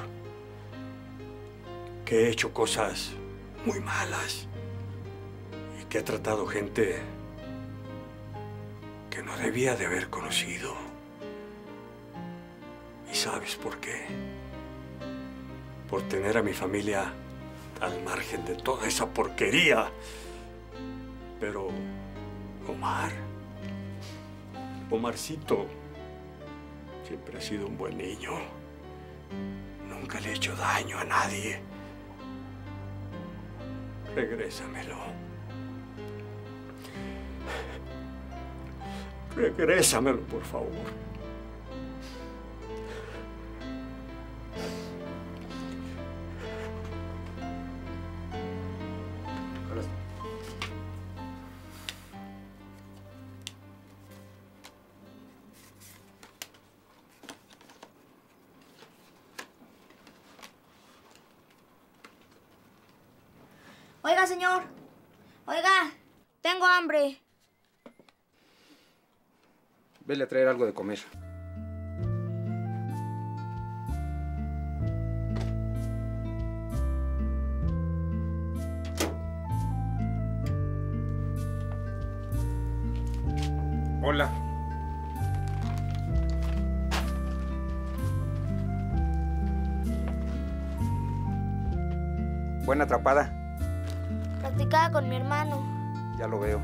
Que he hecho cosas muy malas. Y que he tratado gente que no debía de haber conocido. ¿Y sabes por qué? Por tener a mi familia al margen de toda esa porquería. Pero Omarcito siempre ha sido un buen niño. Nunca le he hecho daño a nadie. Regrésamelo. Regrésamelo, por favor. Oiga, señor. Oiga, tengo hambre. Vele a traer algo de comer. Hola. Buena atrapada. Practicaba con mi hermano. Ya lo veo.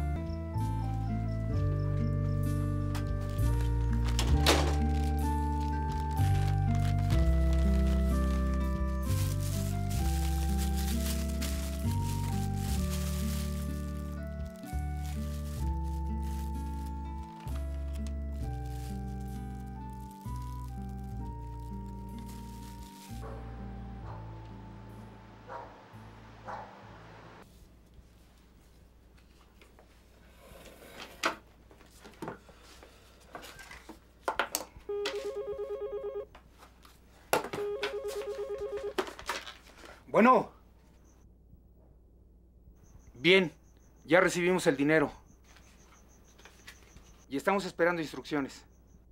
Bueno. Bien, ya recibimos el dinero. Y estamos esperando instrucciones.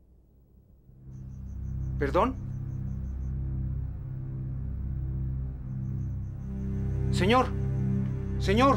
¿Perdón? Señor, señor.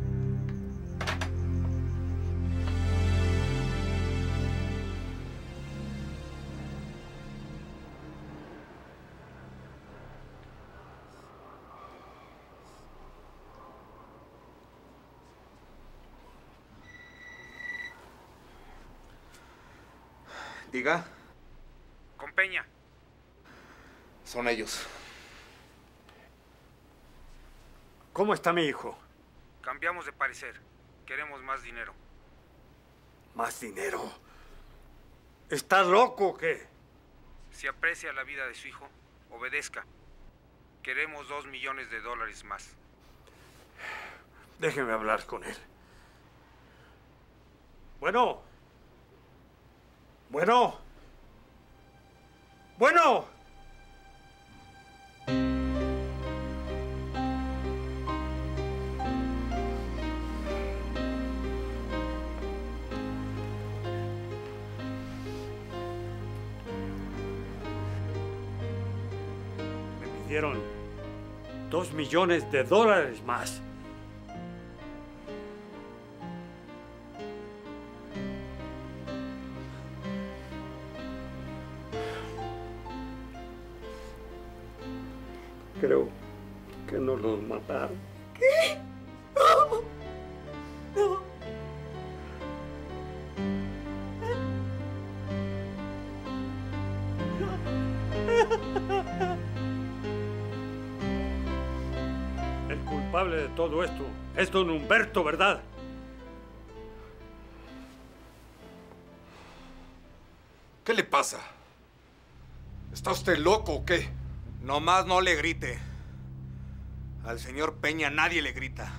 Diga. Con Peña. Son ellos. ¿Cómo está mi hijo? Cambiamos de parecer. Queremos más dinero. ¿Más dinero? ¿Estás loco o qué? Si aprecia la vida de su hijo, obedezca. Queremos $2 millones más. Déjeme hablar con él. Bueno. Bueno. Bueno. Me pidieron $2 millones más. Creo que no los mataron. ¿Qué? No. No. El culpable de todo esto es don Humberto, ¿verdad? ¿Qué le pasa? ¿Está usted loco o qué? Nomás no le grite. Al señor Peña nadie le grita.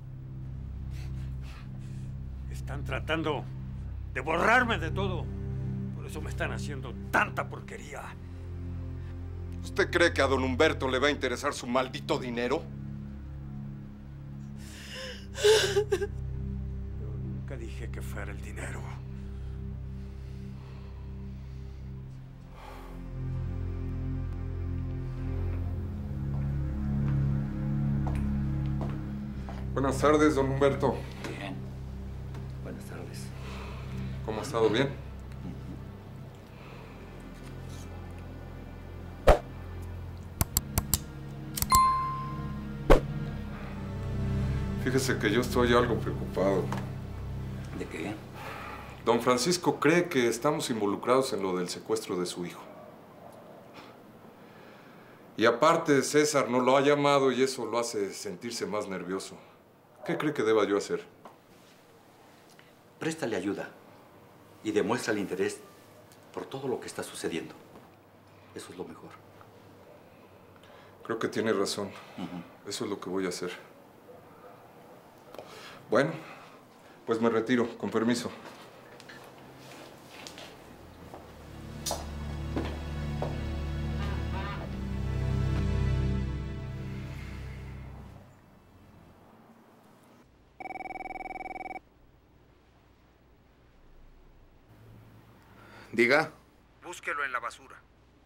Están tratando de borrarme de todo. Por eso me están haciendo tanta porquería. ¿Usted cree que a don Humberto le va a interesar su maldito dinero? Yo nunca dije que fuera el dinero. Buenas tardes, don Humberto. Bien. Buenas tardes. ¿Cómo ha estado? ¿Bien? Fíjese que yo estoy algo preocupado. ¿De qué? Don Francisco cree que estamos involucrados en lo del secuestro de su hijo. Y aparte, César no lo ha llamado y eso lo hace sentirse más nervioso. ¿Qué cree que deba yo hacer? Préstale ayuda y demuéstrale interés por todo lo que está sucediendo. Eso es lo mejor. Creo que tiene razón. Eso es lo que voy a hacer. Bueno, pues me retiro, con permiso. Diga. Búsquelo en la basura.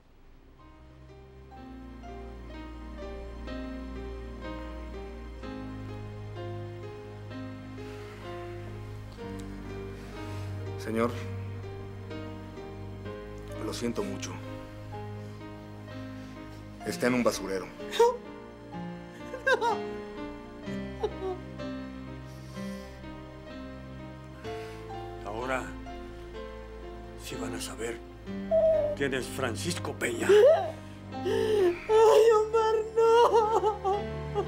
Señor, lo siento mucho. Está en un basurero. No. Ahora sí van a saber quién es Francisco Peña. ¡Ay, Omar, no!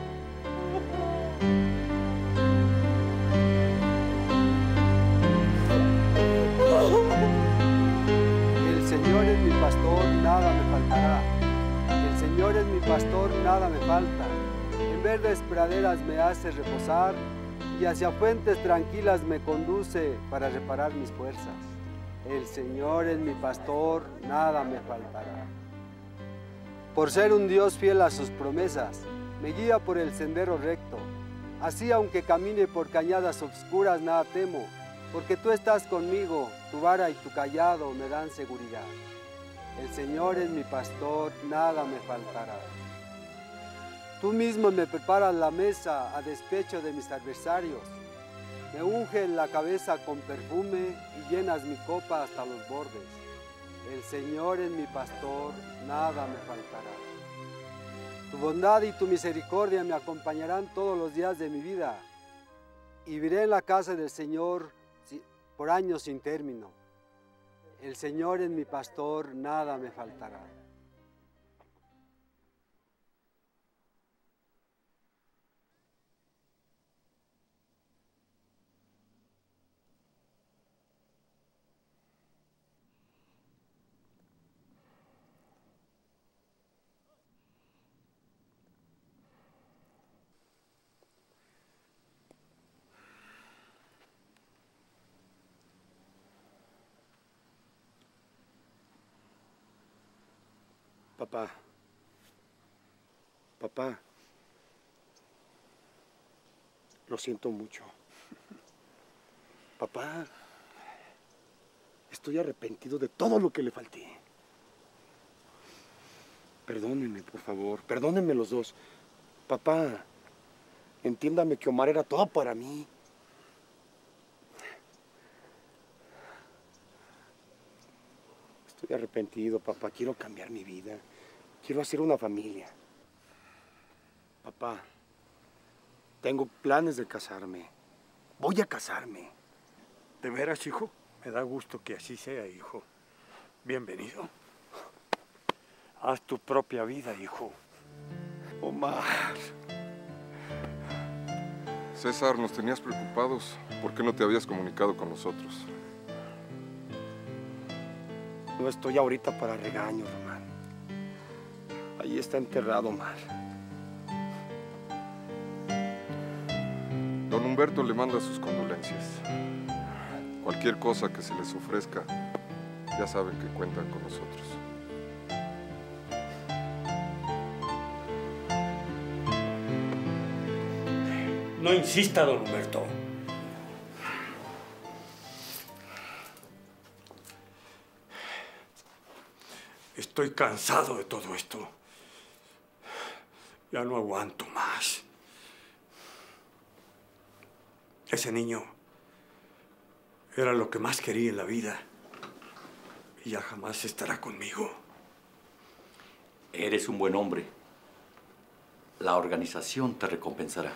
El Señor es mi pastor, nada me faltará. El Señor es mi pastor, nada me falta. En verdes praderas me hace reposar y hacia fuentes tranquilas me conduce para reparar mis fuerzas. El Señor es mi pastor, nada me faltará. Por ser un Dios fiel a sus promesas, me guía por el sendero recto. Así, aunque camine por cañadas oscuras, nada temo, porque tú estás conmigo, tu vara y tu cayado me dan seguridad. El Señor es mi pastor, nada me faltará. Tú mismo me preparas la mesa a despecho de mis adversarios. Me unges la cabeza con perfume y llenas mi copa hasta los bordes. El Señor es mi pastor, nada me faltará. Tu bondad y tu misericordia me acompañarán todos los días de mi vida, y viviré en la casa del Señor por años sin término. El Señor es mi pastor, nada me faltará. Papá, lo siento mucho. Papá, estoy arrepentido de todo lo que le falté. Perdónenme, por favor, perdónenme los dos. Papá, entiéndame que Omar era todo para mí. Estoy arrepentido, papá. Quiero cambiar mi vida. Quiero hacer una familia. Papá, tengo planes de casarme. Voy a casarme. ¿De veras, hijo? Me da gusto que así sea, hijo. Bienvenido. Haz tu propia vida, hijo. Omar. César, nos tenías preocupados. ¿Por qué no te habías comunicado con nosotros? No estoy ahorita para regaños, Román. Ahí está enterrado Omar. Don Humberto le manda sus condolencias. Cualquier cosa que se les ofrezca, ya saben que cuentan con nosotros. No insista, don Humberto. Estoy cansado de todo esto. Ya no aguanto más. Ese niño era lo que más quería en la vida y ya jamás estará conmigo. Eres un buen hombre. La organización te recompensará.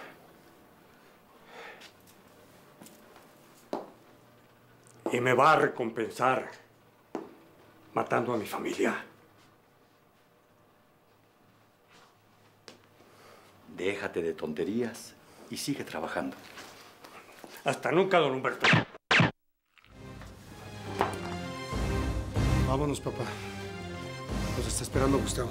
Y me va a recompensar matando a mi familia. Déjate de tonterías y sigue trabajando. Hasta nunca, don Humberto. Vámonos, papá. Nos está esperando Gustavo.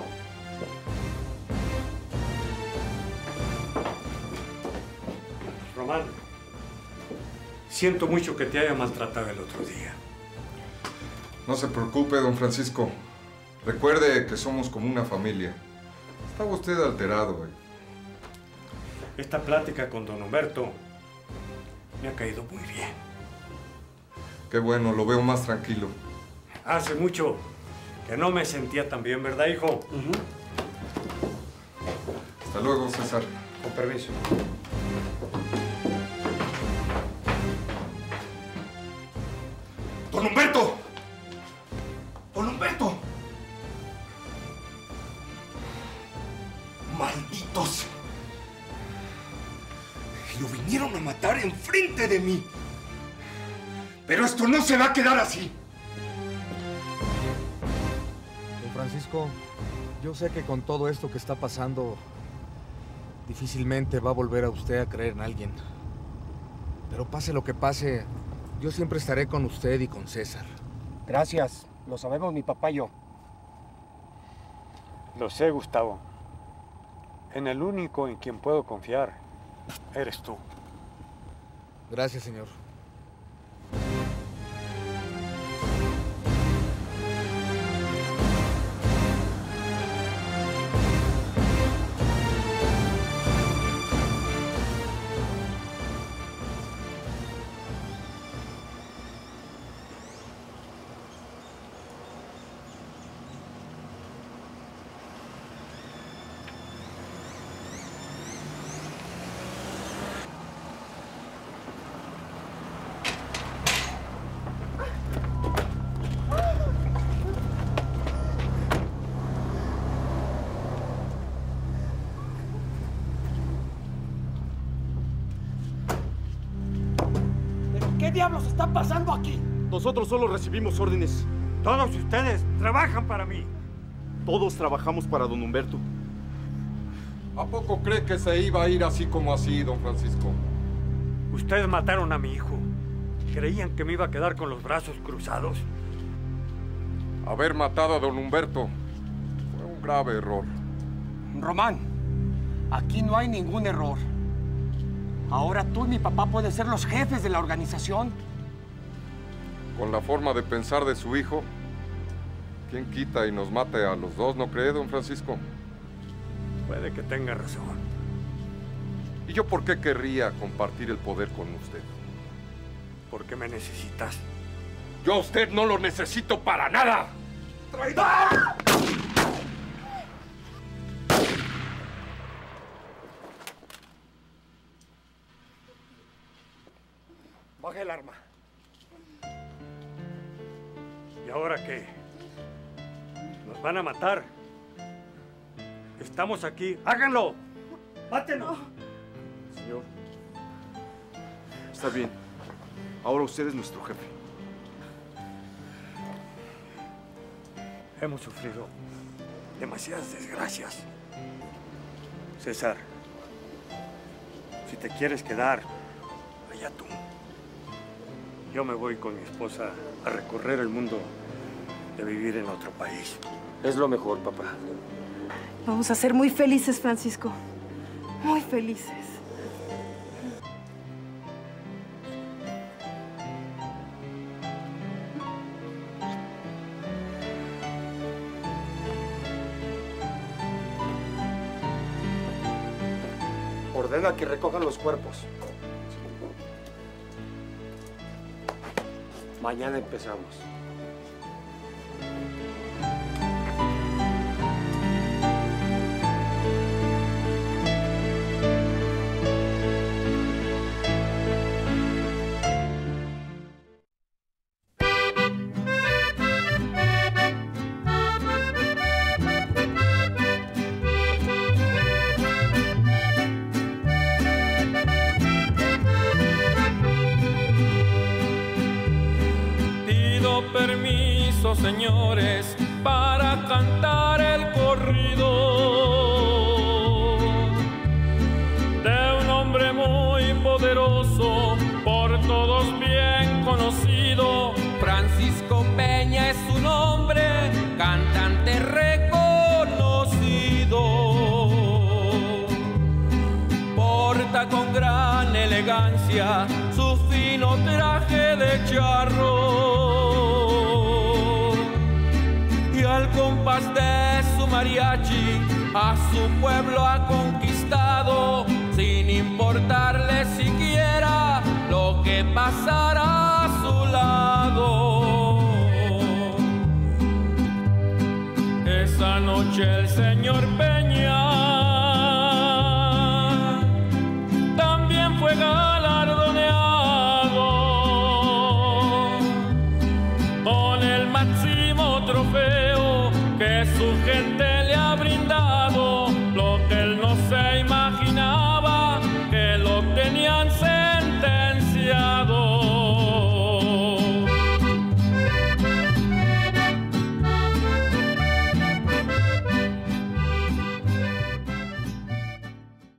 Román, siento mucho que te haya maltratado el otro día. No se preocupe, don Francisco. Recuerde que somos como una familia. Estaba usted alterado, Esta plática con don Humberto me ha caído muy bien. Qué bueno, lo veo más tranquilo. Hace mucho que no me sentía tan bien, ¿verdad, hijo? Hasta luego, César. Con permiso. ¡Don Humberto! ¡Don Humberto! ¡Malditos! Lo vinieron a matar enfrente de mí. Pero esto no se va a quedar así. Don Francisco, yo sé que con todo esto que está pasando, difícilmente va a volver a usted a creer en alguien. Pero pase lo que pase, yo siempre estaré con usted y con César. Gracias. Lo sabemos mi papá y yo. Lo sé, Gustavo. En el único en quien puedo confiar eres tú. Gracias, señor. diablos está pasando aquí? Nosotros solo recibimos órdenes. Todos ustedes trabajan para mí. Todos trabajamos para don Humberto. ¿A poco cree que se iba a ir así como así, don Francisco? Ustedes mataron a mi hijo. ¿Creían que me iba a quedar con los brazos cruzados? Haber matado a don Humberto fue un grave error. Román, aquí no hay ningún error. Ahora tú y mi papá pueden ser los jefes de la organización. Con la forma de pensar de su hijo, ¿quién quita y nos mate a los dos, no cree, don Francisco? Puede que tenga razón. ¿Y yo por qué querría compartir el poder con usted? ¿Por qué me necesitas? Yo a usted no lo necesito para nada. ¡Traidor! Baja el arma. ¿Y ahora qué? ¿Nos van a matar? Estamos aquí. ¡Háganlo! ¡Mátenlo! Señor, está bien. Ahora usted es nuestro jefe. Hemos sufrido demasiadas desgracias. César, si te quieres quedar, allá tú. Yo me voy con mi esposa a recorrer el mundo de vivir en otro país. Es lo mejor, papá. Vamos a ser muy felices, Francisco. Muy felices. Ordena que recojan los cuerpos. Mañana empezamos. Permiso, señores, para cantar el corrido de un hombre muy poderoso, por todos bien conocido. Francisco Peña es su nombre, cantante reconocido. Porta con gran elegancia su fino traje de charro, y al compás de su mariachi a su pueblo ha conquistado, sin importarle siquiera lo que pasará a su lado. Esa noche el señor Peña